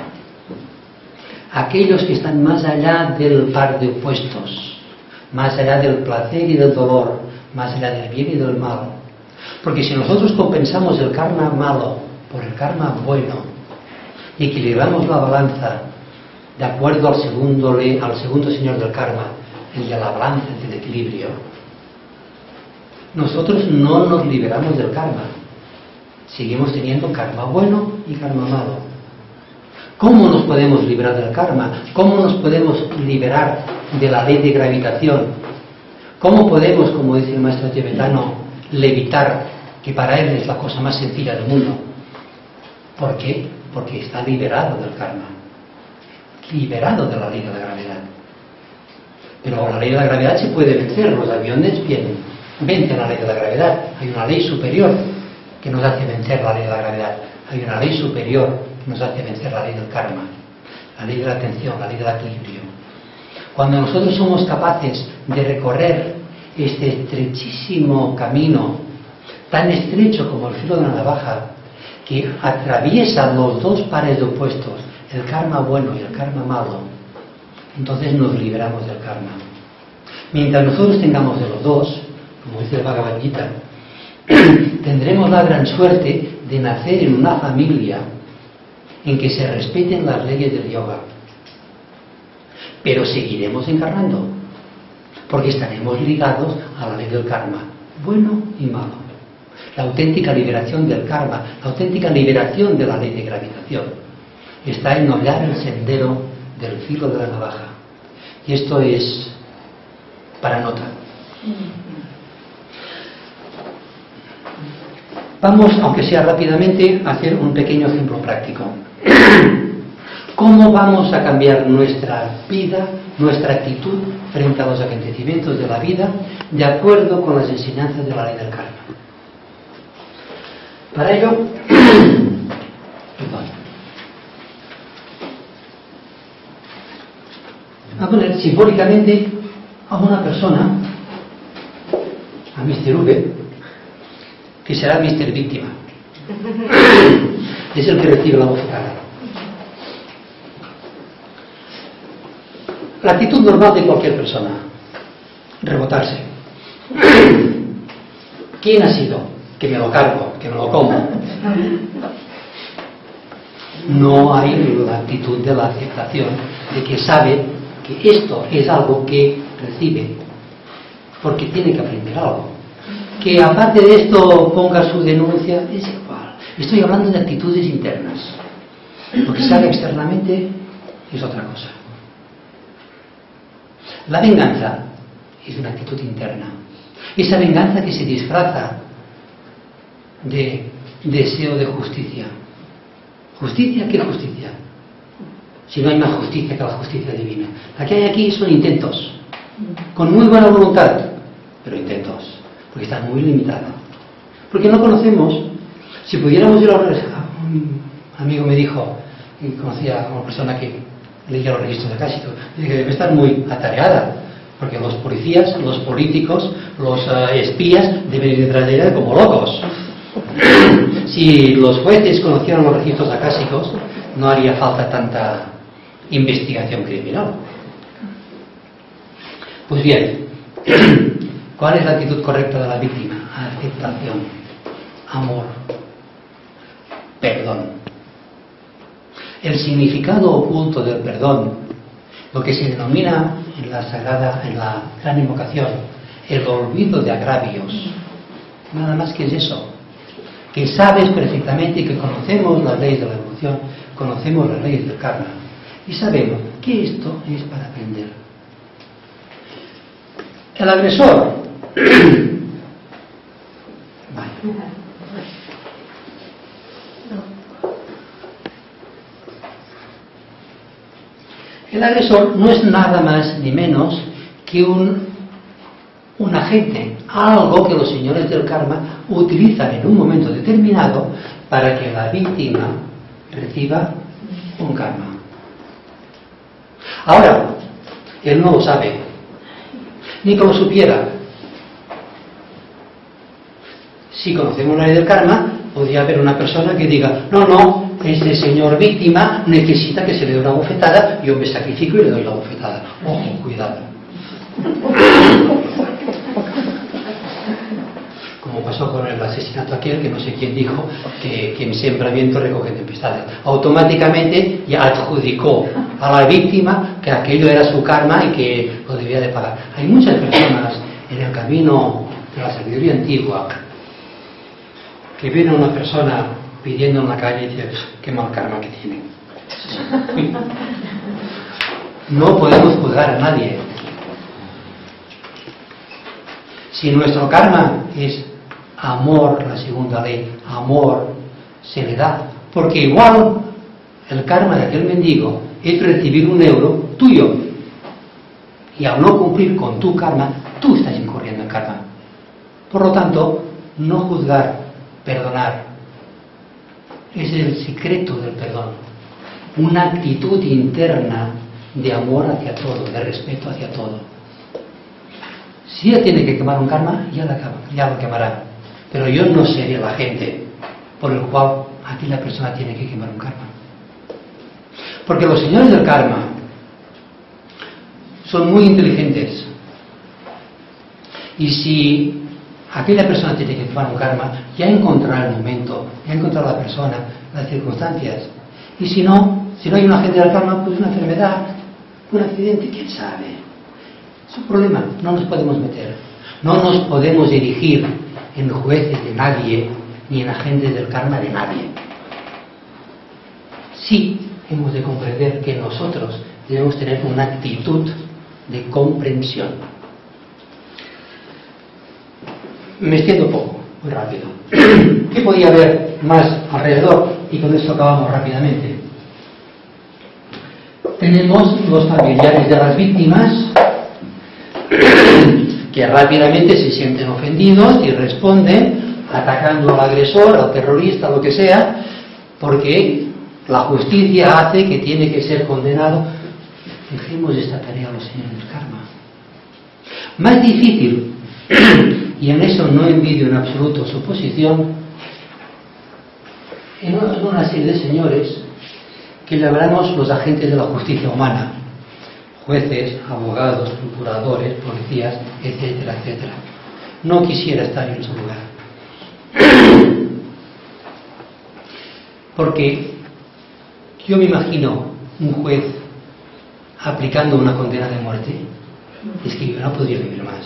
Aquellos que están más allá del par de opuestos, más allá del placer y del dolor, más allá del bien y del mal. Porque si nosotros compensamos el karma malo por el karma bueno y equilibramos la balanza de acuerdo al segundo señor del karma, el de la balanza del equilibrio, nosotros no nos liberamos del karma. Seguimos teniendo karma bueno y karma malo. ¿Cómo nos podemos librar del karma? ¿Cómo nos podemos liberar de la ley de gravitación? ¿Cómo podemos, como dice el maestro tibetano, levitar, que para él es la cosa más sencilla del mundo? ¿Por qué? Porque está liberado del karma, liberado de la ley de la gravedad. Pero la ley de la gravedad se puede vencer. Los aviones vencen la ley de la gravedad. Hay una ley superior que nos hace vencer la ley de la gravedad. Hay una ley superior que nos hace vencer la ley del karma, la ley de la atención, la ley del equilibrio. Cuando nosotros somos capaces de recorrer este estrechísimo camino, tan estrecho como el filo de una navaja, que atraviesa los dos pares de opuestos, el karma bueno y el karma malo, entonces nos liberamos del karma. Mientras nosotros tengamos de los dos, como dice el Bhagavad Gita, tendremos la gran suerte de nacer en una familia en que se respeten las leyes del yoga. Pero seguiremos encarnando, porque estaremos ligados a la ley del karma, bueno y malo. La auténtica liberación del karma, la auténtica liberación de la ley de gravitación, está en hollar el sendero del filo de la navaja. Y esto es para nota. Vamos, aunque sea rápidamente, a hacer un pequeño ejemplo práctico. ¿Cómo vamos a cambiar nuestra vida, nuestra actitud frente a los acontecimientos de la vida, de acuerdo con las enseñanzas de la ley del karma? Para ello, a poner simbólicamente a una persona, a Mr. V, que será Mr. Víctima. Es el que recibe la bofetada. La actitud normal de cualquier persona, rebotarse. ¿Quién ha sido? Que me lo cargo, que me lo como. No hay la actitud de la aceptación, de que sabe que esto es algo que recibe, porque tiene que aprender algo. Que aparte de esto ponga su denuncia, es igual. Estoy hablando de actitudes internas. Lo que sale externamente es otra cosa. La venganza es una actitud interna. Esa venganza que se disfraza de deseo de justicia. ¿Justicia? ¿Qué justicia? Si no hay más justicia que la justicia divina. La que hay aquí son intentos, con muy buena voluntad, pero intentos, porque están muy limitados. Porque no conocemos. Si pudiéramos ir a un amigo me dijo, y conocía a una persona que leía los registros acásicos, dice que debe estar muy atareada, porque los policías, los políticos, los espías deben ir detrás de ella como locos. Si los jueces conocieran los registros acásicos, no haría falta tanta investigación criminal. Pues bien, ¿cuál es la actitud correcta de la víctima? Aceptación, amor, perdón. El significado oculto del perdón, lo que se denomina en la gran invocación, el olvido de agravios. Nada más que es eso. Que sabes perfectamente que conocemos las leyes de la evolución, conocemos las leyes del karma y sabemos que esto es para aprender. El agresor el agresor no es nada más ni menos que un agente, algo que los señores del karma utilizan en un momento determinado para que la víctima reciba un karma. Ahora, él no lo sabe, ni como supiera. Si conocemos la ley del karma, podría haber una persona que diga, no, ese señor víctima necesita que se le dé una bofetada, yo me sacrifico y le doy la bofetada. Ojo, cuidado. Como pasó con el asesinato aquel, que no sé quién dijo que quien siembra viento recoge tempestades. Automáticamente ya adjudicó a la víctima que aquello era su karma y que lo debía de pagar. Hay muchas personas en el camino de la sabiduría antigua que viene una persona pidiendo en la calle y dice, qué mal karma que tiene. No podemos juzgar a nadie. Si nuestro karma es amor, la segunda ley, amor, se le da. Porque igual el karma de aquel mendigo es recibir €1 tuyo. Y al no cumplir con tu karma, tú estás incurriendo en karma. Por lo tanto, no juzgar, perdonar. Es el secreto del perdón. Una actitud interna de amor hacia todo, de respeto hacia todo. Si ella tiene que quemar un karma, ya lo quemará. Pero yo no seré el agente por el cual aquí la persona tiene que quemar un karma. Porque los señores del karma son muy inteligentes. Y si aquella persona tiene que quemar un karma, ya encontrará el momento, ya encontrará la persona, las circunstancias. Y si no hay un agente del karma, pues una enfermedad, un accidente, quién sabe. Es un problema, no nos podemos meter. No nos podemos dirigir en jueces de nadie, ni en agentes del karma de nadie. Sí hemos de comprender que nosotros debemos tener una actitud de comprensión. Me extiendo poco, muy rápido. ¿Qué podía haber más alrededor? Y con esto acabamos rápidamente. Tenemos los familiares de las víctimas que rápidamente se sienten ofendidos y responden atacando al agresor, al terrorista, lo que sea, porque la justicia hace que tiene que ser condenado Dejemos esta tarea a los señores del karma. Más difícil, y en eso no envidio en absoluto su posición, en una serie de señores que llamaremos los agentes de la justicia humana, jueces, abogados, procuradores, policías, etcétera, etcétera. No quisiera estar en su lugar. Porque yo me imagino un juez aplicando una condena de muerte, es que yo no podría vivir más.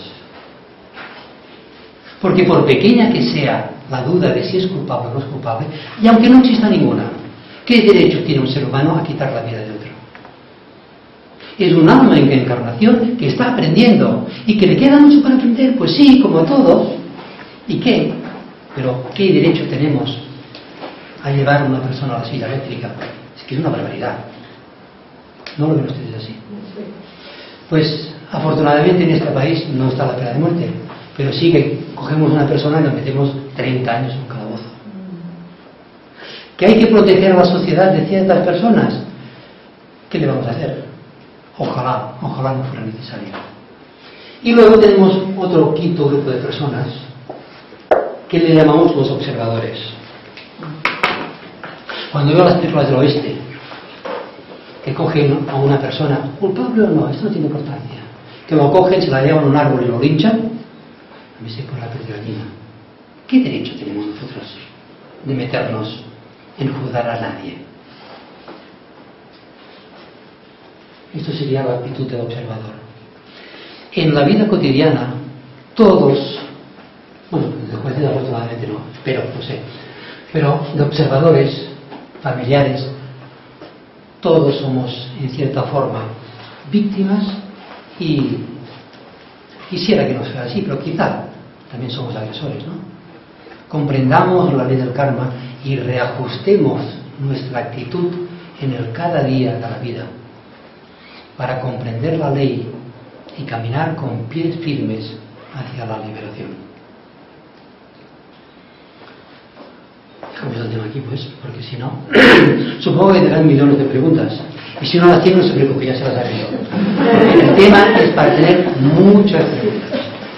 Porque por pequeña que sea la duda de si es culpable o no es culpable, y aunque no exista ninguna, ¿qué derecho tiene un ser humano a quitar la vida de otro? Es un alma en encarnación que está aprendiendo y que le queda mucho para aprender, pues sí, como a todos. ¿Y qué? Pero ¿qué derecho tenemos a llevar a una persona a la silla eléctrica? Es que es una barbaridad. ¿No lo ven ustedes así? Pues afortunadamente en este país no está la pena de muerte, pero sí que cogemos a una persona y le metemos 30 años en un calabozo. ¿Que hay que proteger a la sociedad de ciertas personas? ¿Qué le vamos a hacer? Ojalá no fuera necesario. Y luego tenemos otro quinto grupo de personas que le llamamos los observadores. Cuando veo las películas del oeste que cogen a una persona, culpable o no, esto no tiene importancia, que lo cogen, se la llevan a un árbol y lo linchan, a mí se pone la piel de gallina. ¿Qué derecho tenemos nosotros de meternos en juzgar a nadie? Esto sería la actitud del observador. En la vida cotidiana, todos, bueno, de jueces afortunadamente no, pero no sé, pero de observadores, familiares, todos somos en cierta forma víctimas y quisiera que no fuera así, pero quizá también somos agresores, ¿no? Comprendamos la ley del karma y reajustemos nuestra actitud en el cada día de la vida para comprender la ley y caminar con pies firmes hacia la liberación. Dejamos el tema aquí, pues, porque si no, supongo que tendrán millones de preguntas. Y si no las tienen, no se preocupe, ya se las haré yo. El tema es para tener muchas preguntas.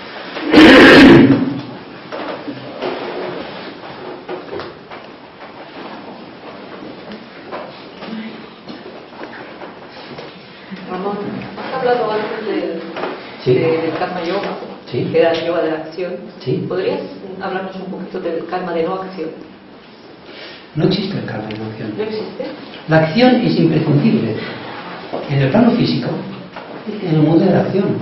Ramón, has hablado antes del karma yoga, ¿sí?, que era el yoga de la acción. ¿Sí? ¿Podrías hablarnos un poquito del karma de no acción? No existe el karma de no acción. ¿No existe? La acción es imprescindible en el plano físico, en el mundo de la acción.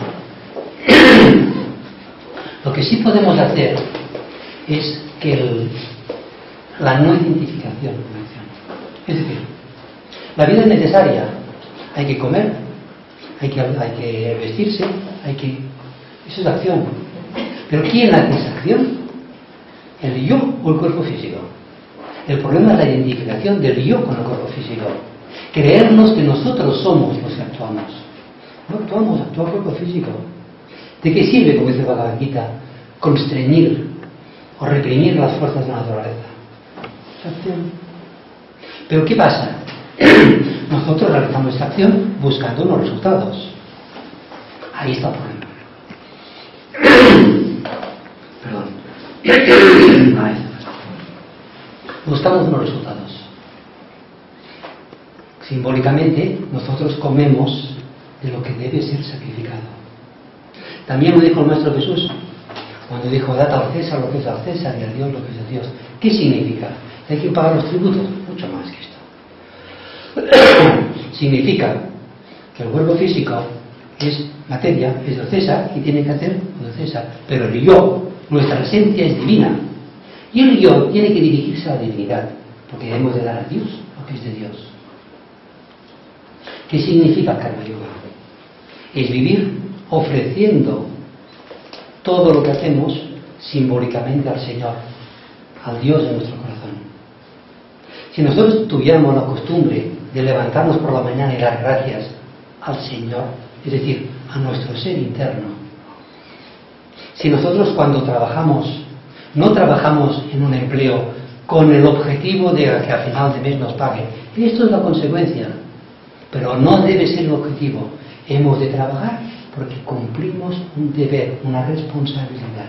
Lo que sí podemos hacer es que la no identificación con la acción. Es decir, la vida es necesaria. Hay que comer, hay que vestirse, eso es acción. Pero ¿quién hace esa acción? ¿El yo o el cuerpo físico? El problema es la identificación del yo con el cuerpo físico. Creernos que nosotros somos los que actuamos. No actuamos, actúa el cuerpo físico. ¿De qué sirve, como dice Bhagavad Gita, constreñir o reprimir las fuerzas de la naturaleza? Es acción. Pero ¿qué pasa? Nosotros realizamos esta acción buscando unos resultados. Ahí está el problema. Perdón. Ahí está. Buscamos unos resultados. Simbólicamente, nosotros comemos de lo que debe ser sacrificado. También lo dijo el Maestro Jesús, cuando dijo, dad al César lo que es al César y al Dios lo que es a Dios. ¿Qué significa? ¿Hay que pagar los tributos? Mucho más que esto. Significa que el cuerpo físico es materia, es del César y tiene que hacer lo del César. Pero el yo, nuestra esencia es divina. Y el yo tiene que dirigirse a la divinidad, porque debemos de dar a Dios lo que es de Dios. ¿Qué significa karma yoga? Es vivir ofreciendo todo lo que hacemos simbólicamente al Señor, al Dios de nuestro corazón. Si nosotros tuviéramos la costumbre de levantarnos por la mañana y dar gracias al Señor, es decir, a nuestro ser interno, si nosotros cuando trabajamos, no trabajamos en un empleo con el objetivo de que a final de mes nos paguen, esto es la consecuencia. pero no debe ser el objetivo. Hemos de trabajar porque cumplimos un deber, una responsabilidad.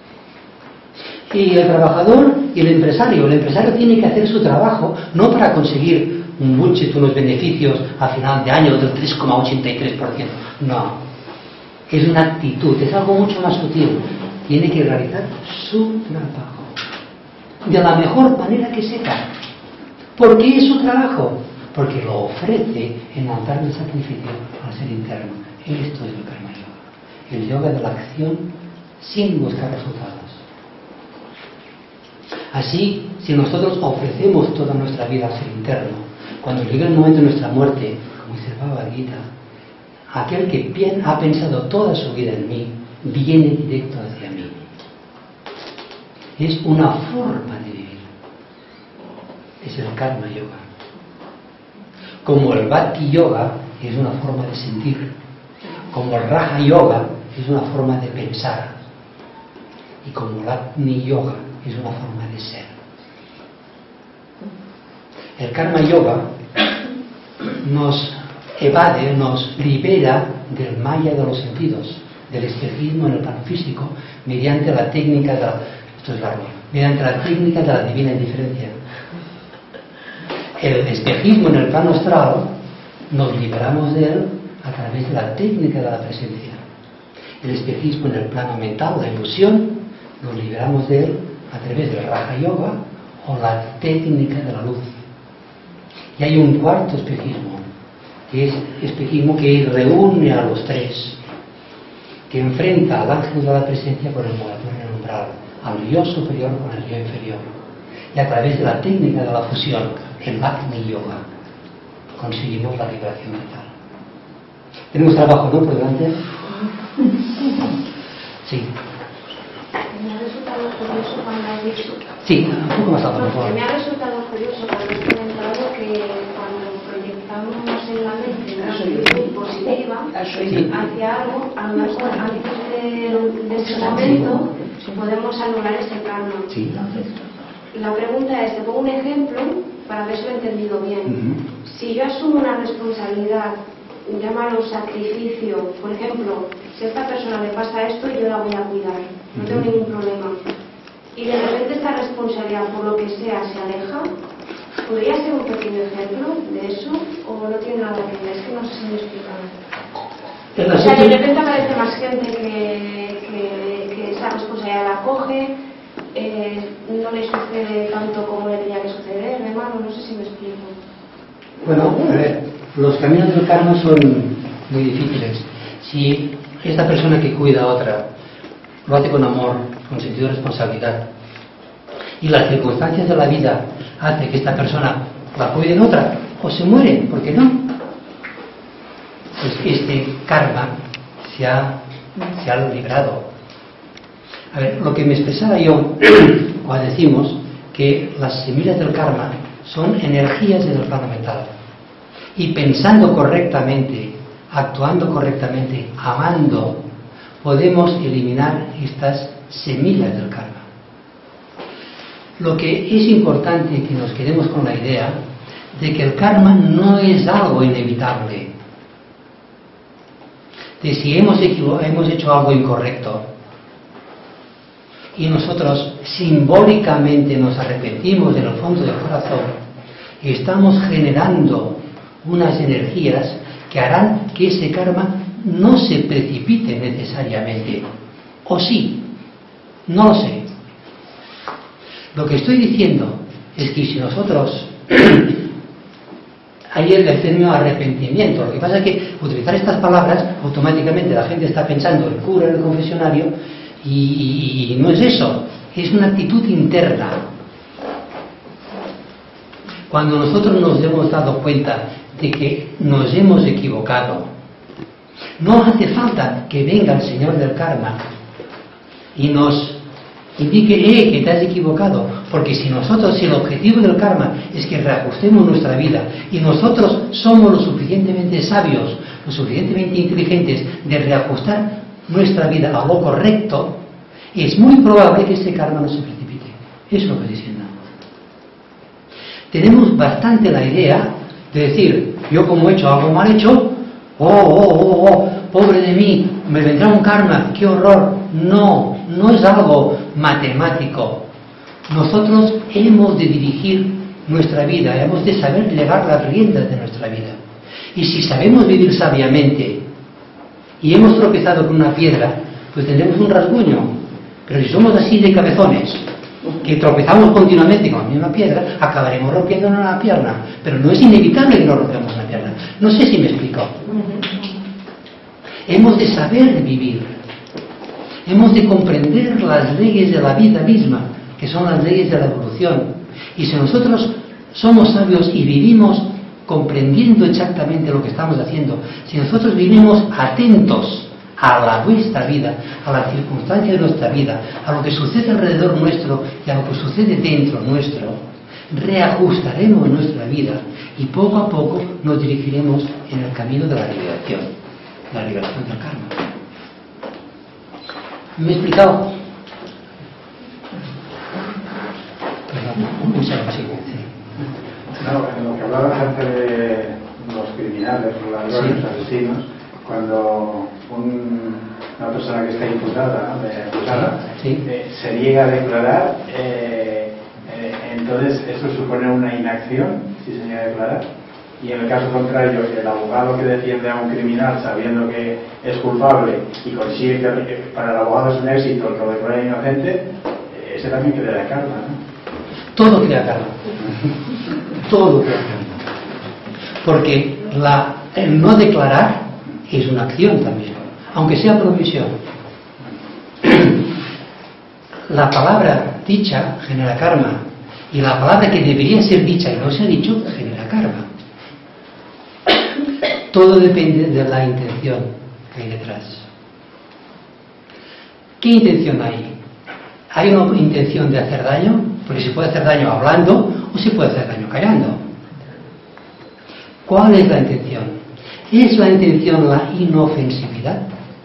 Y el trabajador y el empresario tiene que hacer su trabajo no para conseguir un budget, unos beneficios a final de año del 3,83%. No, es una actitud, es algo mucho más sutil. Tiene que realizar su trabajo de la mejor manera que sepa. ¿Por qué es su trabajo? Porque lo ofrece en altar del sacrificio al ser interno. Esto es el karma yoga. El yoga de la acción sin buscar resultados. Así, si nosotros ofrecemos toda nuestra vida al ser interno, cuando llegue el momento de nuestra muerte, como dice el Bhagavad Gita, aquel que ha pensado toda su vida en mí, viene directo hacia mí. Es una forma de vivir. Es el karma yoga. Como el bhakti yoga es una forma de sentir, como el raja yoga es una forma de pensar, y como el agni yoga es una forma de ser. El karma yoga nos evade, nos libera del maya de los sentidos, del espejismo en el plano físico, mediante la técnica de la divina indiferencia. El espejismo en el plano astral nos liberamos de él a través de la técnica de la presencia. El espejismo en el plano mental, la ilusión, nos liberamos de él a través del Raja Yoga o la técnica de la luz. Y hay un cuarto espejismo, que es espejismo que reúne a los tres, que enfrenta al ángel de la presencia con el morador en el umbral, al yo superior con el yo inferior. Y a través de la técnica de la fusión, el Agni Yoga, conseguimos la liberación mental. Tenemos trabajo, ¿no? Por delante. Sí. Me ha resultado curioso cuando has dicho. Sí, un poco más alto, por favor. Me ha resultado curioso cuando has comentado que cuando proyectamos en la mente una actitud positiva hacia algo, a lo mejor antes de ese momento podemos anular ese karma. Sí. La pregunta es, te pongo un ejemplo para ver si lo he entendido bien. Si yo asumo una responsabilidad, llámalo sacrificio, por ejemplo, si a esta persona le pasa esto, yo la voy a cuidar, no tengo ningún problema. Y de repente esta responsabilidad, por lo que sea, se aleja, ¿podría ser un pequeño ejemplo de eso? ¿O no tiene nada que ver? Es que no sé si me explican. O sea, de repente aparece más gente que esa responsabilidad la coge, no le sucede tanto como le tenía que suceder, hermano, no sé si me explico. Bueno, a ver, los caminos del karma son muy difíciles. Si esta persona que cuida a otra lo hace con amor, con sentido de responsabilidad, y las circunstancias de la vida hacen que esta persona la cuide en otra, o se muere, ¿por qué no? Pues este karma se ha librado. A ver, lo que me expresaba yo, cuando decimos que las semillas del karma son energías del plano mental. Y pensando correctamente, actuando correctamente, amando, podemos eliminar estas semillas del karma. Lo que es importante que nos quedemos con la idea de que el karma no es algo inevitable. De si hemos hecho algo incorrecto y nosotros simbólicamente nos arrepentimos en el fondo del corazón, estamos generando unas energías que harán que ese karma no se precipite necesariamente. ¿O sí? No lo sé. Lo que estoy diciendo es que si nosotros hay el término arrepentimiento, lo que pasa es que utilizar estas palabras automáticamente la gente está pensando el cura en el confesionario y no es eso, es una actitud interna. Cuando nosotros nos hemos dado cuenta de que nos hemos equivocado, no hace falta que venga el Señor del Karma y nos indique que te has equivocado, porque si el objetivo del karma es que reajustemos nuestra vida y nosotros somos lo suficientemente sabios, lo suficientemente inteligentes de reajustar nuestra vida a lo correcto, es muy probable que ese karma no se precipite. Eso es lo que estoy diciendo. Tenemos bastante la idea De decir, yo como he hecho algo mal hecho, pobre de mí, me vendrá un karma, qué horror. No, no es algo matemático. Nosotros hemos de dirigir nuestra vida, hemos de saber llevar las riendas de nuestra vida. Y si sabemos vivir sabiamente y hemos tropezado con una piedra, pues tendremos un rasguño. Pero si somos así de cabezones, que tropezamos continuamente con la misma piedra, acabaremos rompiéndonos la pierna. Pero no es inevitable que nos rompamos la pierna. No sé si me explico. Hemos de saber vivir. Hemos de comprender las leyes de la vida misma, que son las leyes de la evolución. Y si nosotros somos sabios y vivimos comprendiendo exactamente lo que estamos haciendo, si nosotros vivimos atentos a nuestra vida, a las circunstancias de nuestra vida, a lo que sucede alrededor nuestro y a lo que sucede dentro nuestro, reajustaremos nuestra vida y poco a poco nos dirigiremos en el camino de la liberación del karma. ¿Me he explicado? No, en lo que hablabas antes de los criminales, los ladrones, los asesinos, cuando una persona que está imputada, ¿no?, acusada, se niega a declarar, entonces eso supone una inacción, si se niega a declarar. Y en el caso contrario, el abogado que defiende a un criminal sabiendo que es culpable y consigue que para el abogado es un éxito que lo declare inocente, ese también crea karma, ¿no? Todo crea karma. Todo crea karma. Porque el no declarar es una acción también, aunque sea por omisión. La palabra dicha genera karma, y la palabra que debería ser dicha y no se ha dicho genera karma. Todo depende de la intención que hay detrás. ¿Qué intención hay? ¿Hay una intención de hacer daño? Porque se puede hacer daño hablando o se puede hacer daño callando. ¿Cuál es la intención? ¿Es la intención la inofensividad?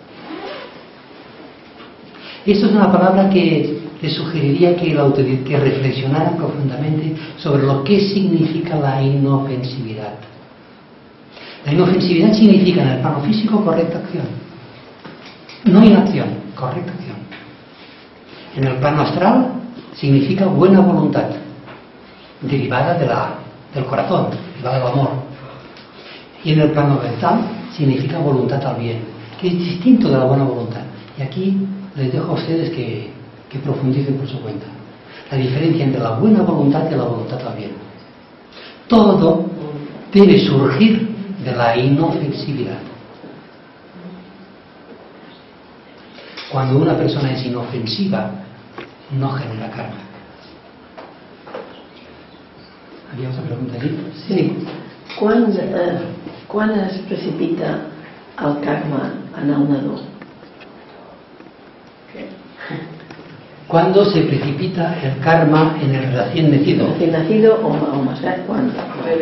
Esto es una palabra que les sugeriría que reflexionaran profundamente sobre lo que significa la inofensividad. La inofensividad significa en el plano físico correcta acción. No inacción, correcta acción. En el plano astral significa buena voluntad, derivada del corazón, derivada del amor. Y en el plano mental significa voluntad al bien, que es distinto de la buena voluntad. Y aquí les dejo a ustedes que profundicen por su cuenta. La diferencia entre la buena voluntad y la voluntad al bien. Todo debe surgir de la inofensividad. Cuando una persona es inofensiva, no genera karma. ¿Había otra pregunta aquí? Sí. Quan es precipita el karma en el nadó? ¿Cuándo se precipita el karma en el recién nacido? ¿Recién nacido o más grande? ¿Cuándo?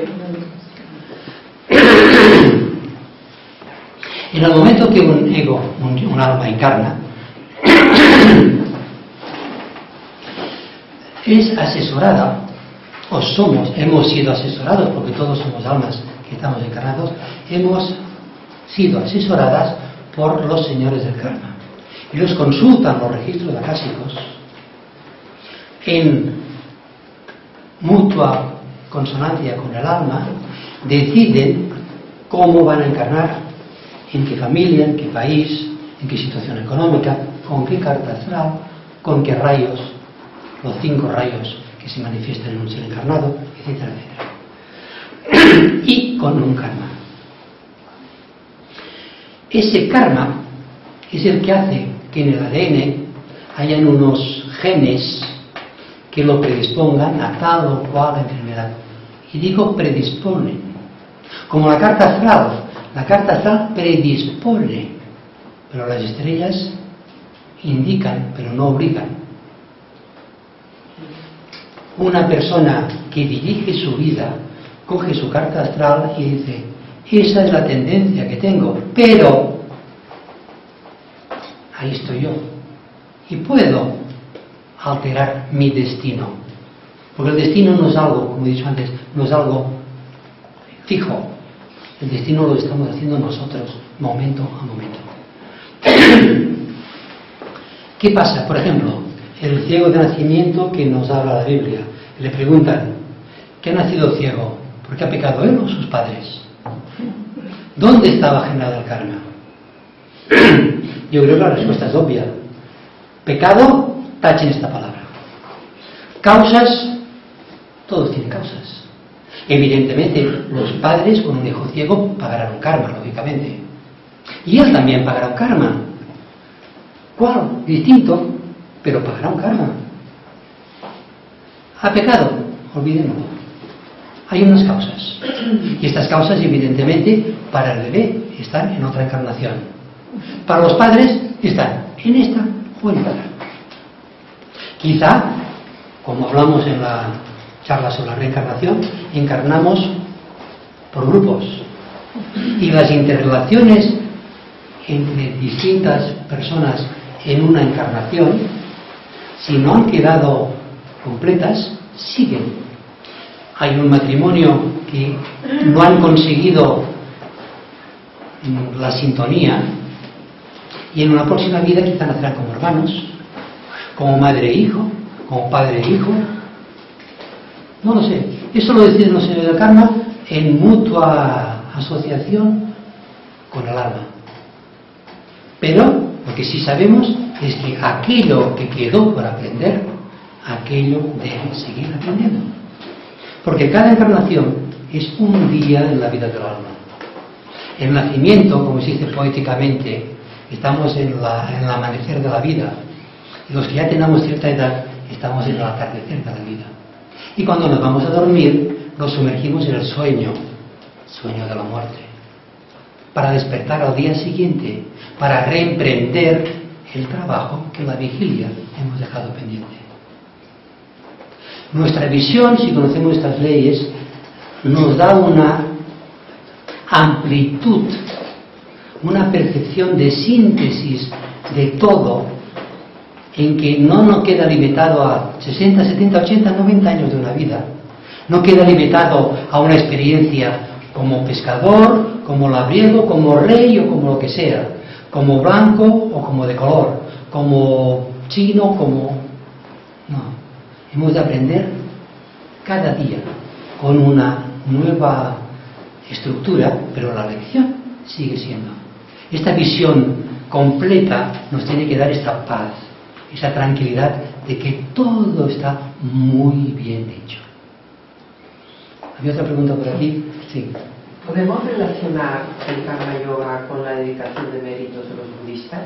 En el momento que un ego, un alma encarna, es asesorada, hemos sido asesorados, porque todos somos almas que estamos encarnados, hemos sido asesoradas por los señores del karma. Ellos consultan los registros acásicos en mutua consonancia con el alma, deciden cómo van a encarnar, en qué familia, en qué país, en qué situación económica, con qué carta astral, con qué rayos, los 5 rayos que se manifiestan en un ser encarnado, etcétera, etcétera. Y con un karma. Ese karma es el que hace que en el ADN hayan unos genes que lo predispongan a tal o cual enfermedad. Y digo predisponen. Como la carta astral predispone, pero las estrellas indican, pero no obligan. Una persona que dirige su vida coge su carta astral y dice: esa es la tendencia que tengo, pero ahí estoy yo y puedo alterar mi destino, porque el destino no es algo, como he dicho antes, no es algo fijo. El destino lo estamos haciendo nosotros, momento a momento. ¿Qué pasa? Por ejemplo, el ciego de nacimiento que nos habla la Biblia. Le preguntan, ¿qué ha nacido ciego? ¿Por qué ha pecado él o sus padres? ¿Dónde estaba generado el karma? Yo creo que la respuesta es obvia. Pecado, tachen esta palabra. Causas, todos tienen causas. Evidentemente, los padres con un hijo ciego pagarán un karma, lógicamente. Y él también pagará un karma. ¿Cuál? Distinto, pero pagará un karma. ¿Ha pecado? Olvídenlo. Hay unas causas. Y estas causas, evidentemente, para el bebé están en otra encarnación. Para los padres están en esta o en otra. Quizá, como hablamos en la charla sobre la reencarnación, encarnamos por grupos. Y las interrelaciones entre distintas personas en una encarnación, si no han quedado completas, siguen. Hay un matrimonio que no han conseguido la sintonía y en una próxima vida quizá nacerán como hermanos, como madre e hijo, como padre e hijo. No lo sé. Eso lo deciden los señores del karma en mutua asociación con el alma. Pero lo que sí sabemos es que aquello que quedó por aprender, aquello debe seguir aprendiendo. Porque cada encarnación es un día en la vida del alma. El nacimiento, como se dice poéticamente, estamos en el amanecer de la vida. Y los que ya tenemos cierta edad, estamos en el atardecer de la vida. Y cuando nos vamos a dormir, nos sumergimos en el sueño de la muerte. Para despertar al día siguiente, para reemprender el trabajo que en la vigilia hemos dejado pendiente. Nuestra visión, si conocemos estas leyes, nos da una amplitud, una percepción de síntesis de todo, en que no nos queda limitado a 60, 70, 80, 90 años de una vida. No queda limitado a una experiencia como pescador, como labriego, como rey o como lo que sea, como blanco o como de color, como chino, como... No. Hemos de aprender cada día con una nueva estructura, pero la lección sigue siendo. Esta visión completa nos tiene que dar esta paz, esa tranquilidad de que todo está muy bien hecho. ¿Había otra pregunta por aquí? Sí. ¿Podemos relacionar el Karma Yoga con la dedicación de méritos de los budistas?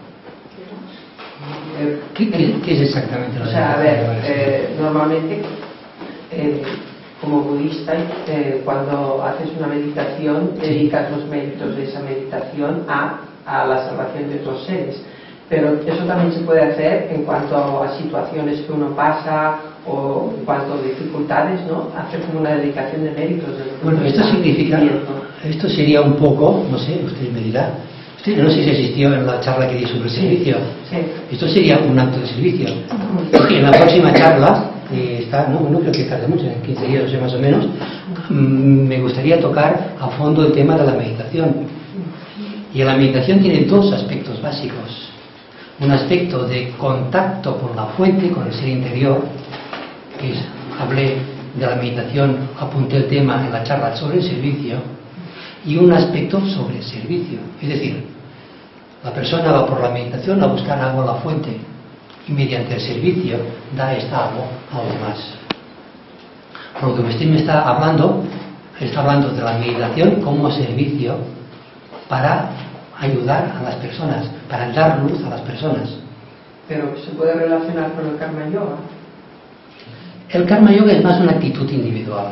¿Qué es exactamente la dedicación? O sea, a ver, normalmente como budista, cuando haces una meditación, dedicas los méritos de esa meditación a la salvación de otros seres. Pero eso también se puede hacer en cuanto a situaciones que uno pasa o en cuanto a dificultades, ¿no? Hacer como una dedicación de méritos. Bueno, esto significa, esto sería un poco, no sé, usted me dirá, usted no sé si asistió en la charla que di sobre el servicio. Sí. Esto sería un acto de servicio. En la próxima charla, no creo que tarde mucho, en 15 días o sea, más o menos, me gustaría tocar a fondo el tema de la meditación. Y la meditación tiene dos aspectos básicos. Un aspecto de contacto con la fuente, con el ser interior, que hablé de la meditación, apunté el tema en la charla sobre el servicio, y un aspecto sobre el servicio. Es decir, la persona va por la meditación a buscar agua a la fuente, y mediante el servicio da esta agua a los demás. Por lo que usted me está hablando de la meditación como servicio para ayudar a las personas, para dar luz a las personas. Pero ¿se puede relacionar con el Karma Yoga? El Karma Yoga es más una actitud individual.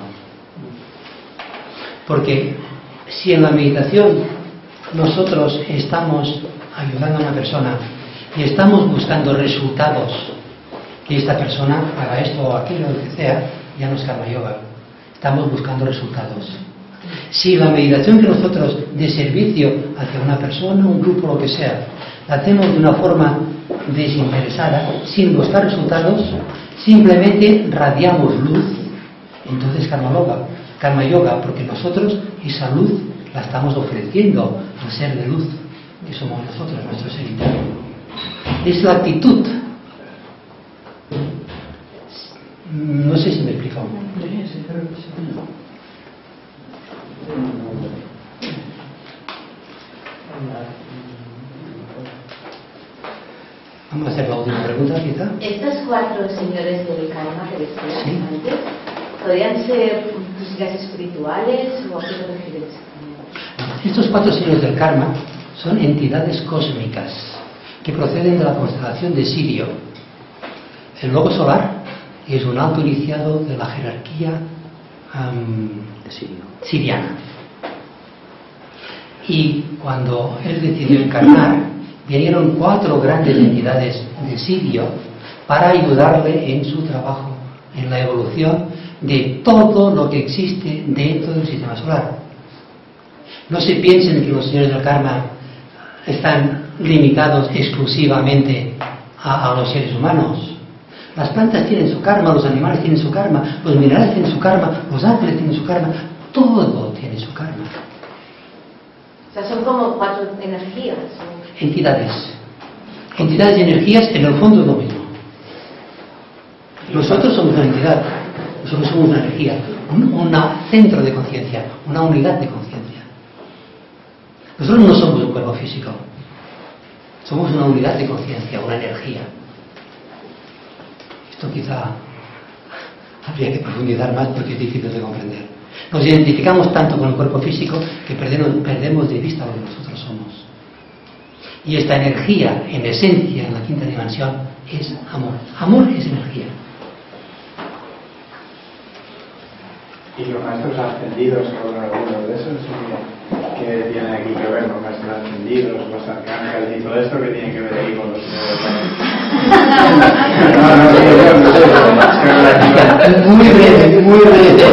Porque si en la meditación nosotros estamos ayudando a una persona y estamos buscando resultados, que esta persona haga esto o aquello, lo que sea, ya no es Karma Yoga. Estamos buscando resultados. Si la meditación que nosotros de servicio hacia una persona, un grupo, lo que sea, la hacemos de una forma desinteresada, sin buscar resultados, simplemente radiamos luz, entonces Karma Karma Yoga, porque nosotros esa luz la estamos ofreciendo al ser de luz que somos nosotros, nuestro ser interno. Es la actitud. No sé si me he explicado. Vamos a hacer la última pregunta, quizá. Estos 4 señores del karma que decías Sí. antes, ¿podrían ser tus guías espirituales o a qué te refieres? Estos 4 señores del karma son entidades cósmicas que proceden de la constelación de Sirio. El lobo solar es un alto iniciado de la jerarquía siriana. Y cuando él decidió encarnar, vinieron 4 grandes entidades de Sirio para ayudarle en su trabajo, en la evolución de todo lo que existe dentro del sistema solar. No se piensen que los señores del karma están limitados exclusivamente a los seres humanos. Las plantas tienen su karma, los animales tienen su karma, los minerales tienen su karma, los ángeles tienen su karma, todo tiene su karma. O sea, son como 4 energías. Entidades. Entidades y energías en el fondo es lo mismo. Nosotros somos una entidad, nosotros somos una energía, un centro de conciencia, una unidad de conciencia. Nosotros no somos un cuerpo físico, somos una unidad de conciencia, una energía. Esto quizá habría que profundizar más porque es difícil de comprender. Nos identificamos tanto con el cuerpo físico que perdemos de vista lo que nosotros somos. Y esta energía, en esencia, en la quinta dimensión, es amor. Amor es energía. Y los maestros ascendidos, con algunos de esos, que tienen aquí que ver los maestros ascendidos, los arcángeles y todo esto, que tiene que ver aquí con los Muy breve, muy breve.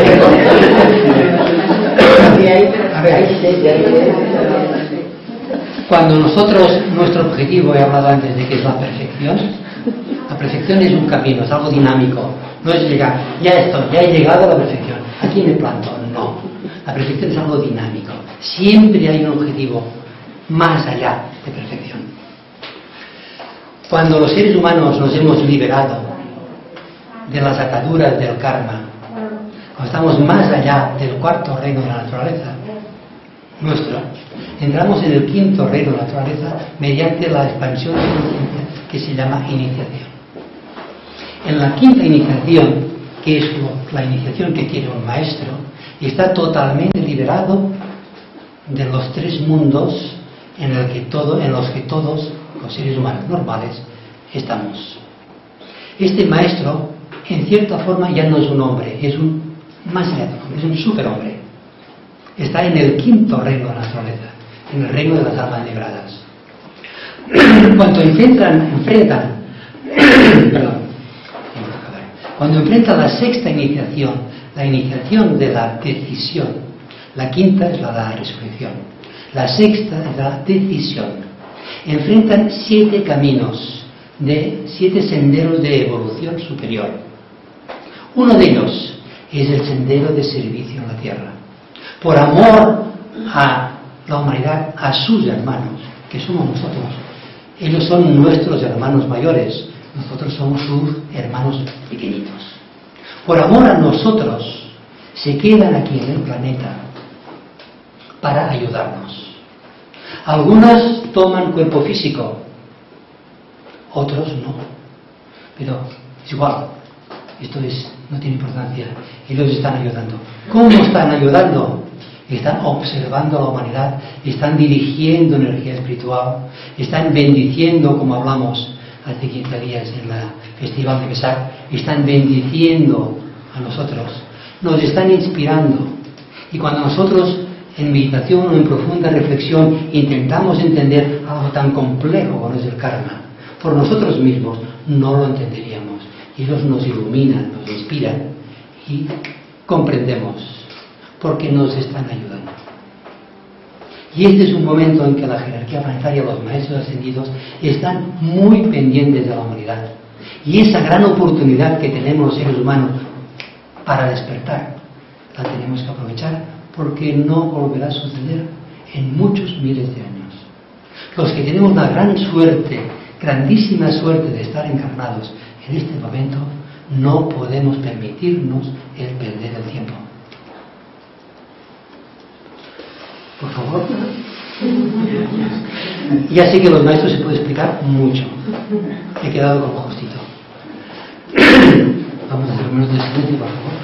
A ver, cuando nosotros, nuestro objetivo, he hablado antes de que es la perfección es un camino, es algo dinámico. No es llegar, ya he llegado a la perfección, aquí me planto. No, la perfección es algo dinámico. Siempre hay un objetivo más allá de perfección. Cuando los seres humanos nos hemos liberado de las ataduras del karma, cuando estamos más allá del 4º reino de la naturaleza nuestro, entramos en el 5º reino de la naturaleza mediante la expansión de conciencia que se llama iniciación. En la 5ª iniciación, que es la iniciación que tiene un maestro, está totalmente liberado de los 3 mundos en los que todos los seres humanos normales estamos. Este maestro, en cierta forma, ya no es un hombre, es un más allá de un hombre, es un superhombre. Está en el 5º reino de la naturaleza, en el reino de las almas libradas. Cuando enfrentan la 6ª iniciación, la iniciación de la decisión, la 5ª es la de la resurrección, la 6ª es la decisión, enfrentan 7 caminos, 7 senderos de evolución superior. Uno de ellos es el sendero de servicio en la tierra. Por amor a la humanidad, a sus hermanos, que somos nosotros. Ellos son nuestros hermanos mayores, nosotros somos sus hermanos pequeñitos. Por amor a nosotros, se quedan aquí en el planeta para ayudarnos. Algunos toman cuerpo físico, otros no. Pero es igual, no tiene importancia. Ellos están ayudando. ¿Cómo están ayudando? Están observando a la humanidad, están dirigiendo energía espiritual, están bendiciendo, como hablamos hace 15 días en el Festival de Vesak, están bendiciendo a nosotros, nos están inspirando. Y cuando nosotros en meditación o en profunda reflexión intentamos entender algo tan complejo como es el karma, por nosotros mismos no lo entenderíamos. Y ellos nos iluminan, nos inspiran y comprendemos porque nos están ayudando. Y este es un momento en que la jerarquía planetaria, los maestros ascendidos, están muy pendientes de la humanidad. Y esa gran oportunidad que tenemos los seres humanos para despertar, la tenemos que aprovechar porque no volverá a suceder en muchos miles de años. Los que tenemos la gran suerte, grandísima suerte de estar encarnados en este momento, no podemos permitirnos el perder el tiempo. Por favor. Ya sé que los maestros se puede explicar mucho. He quedado con Josito. Vamos a hacer menos de silencio, por favor.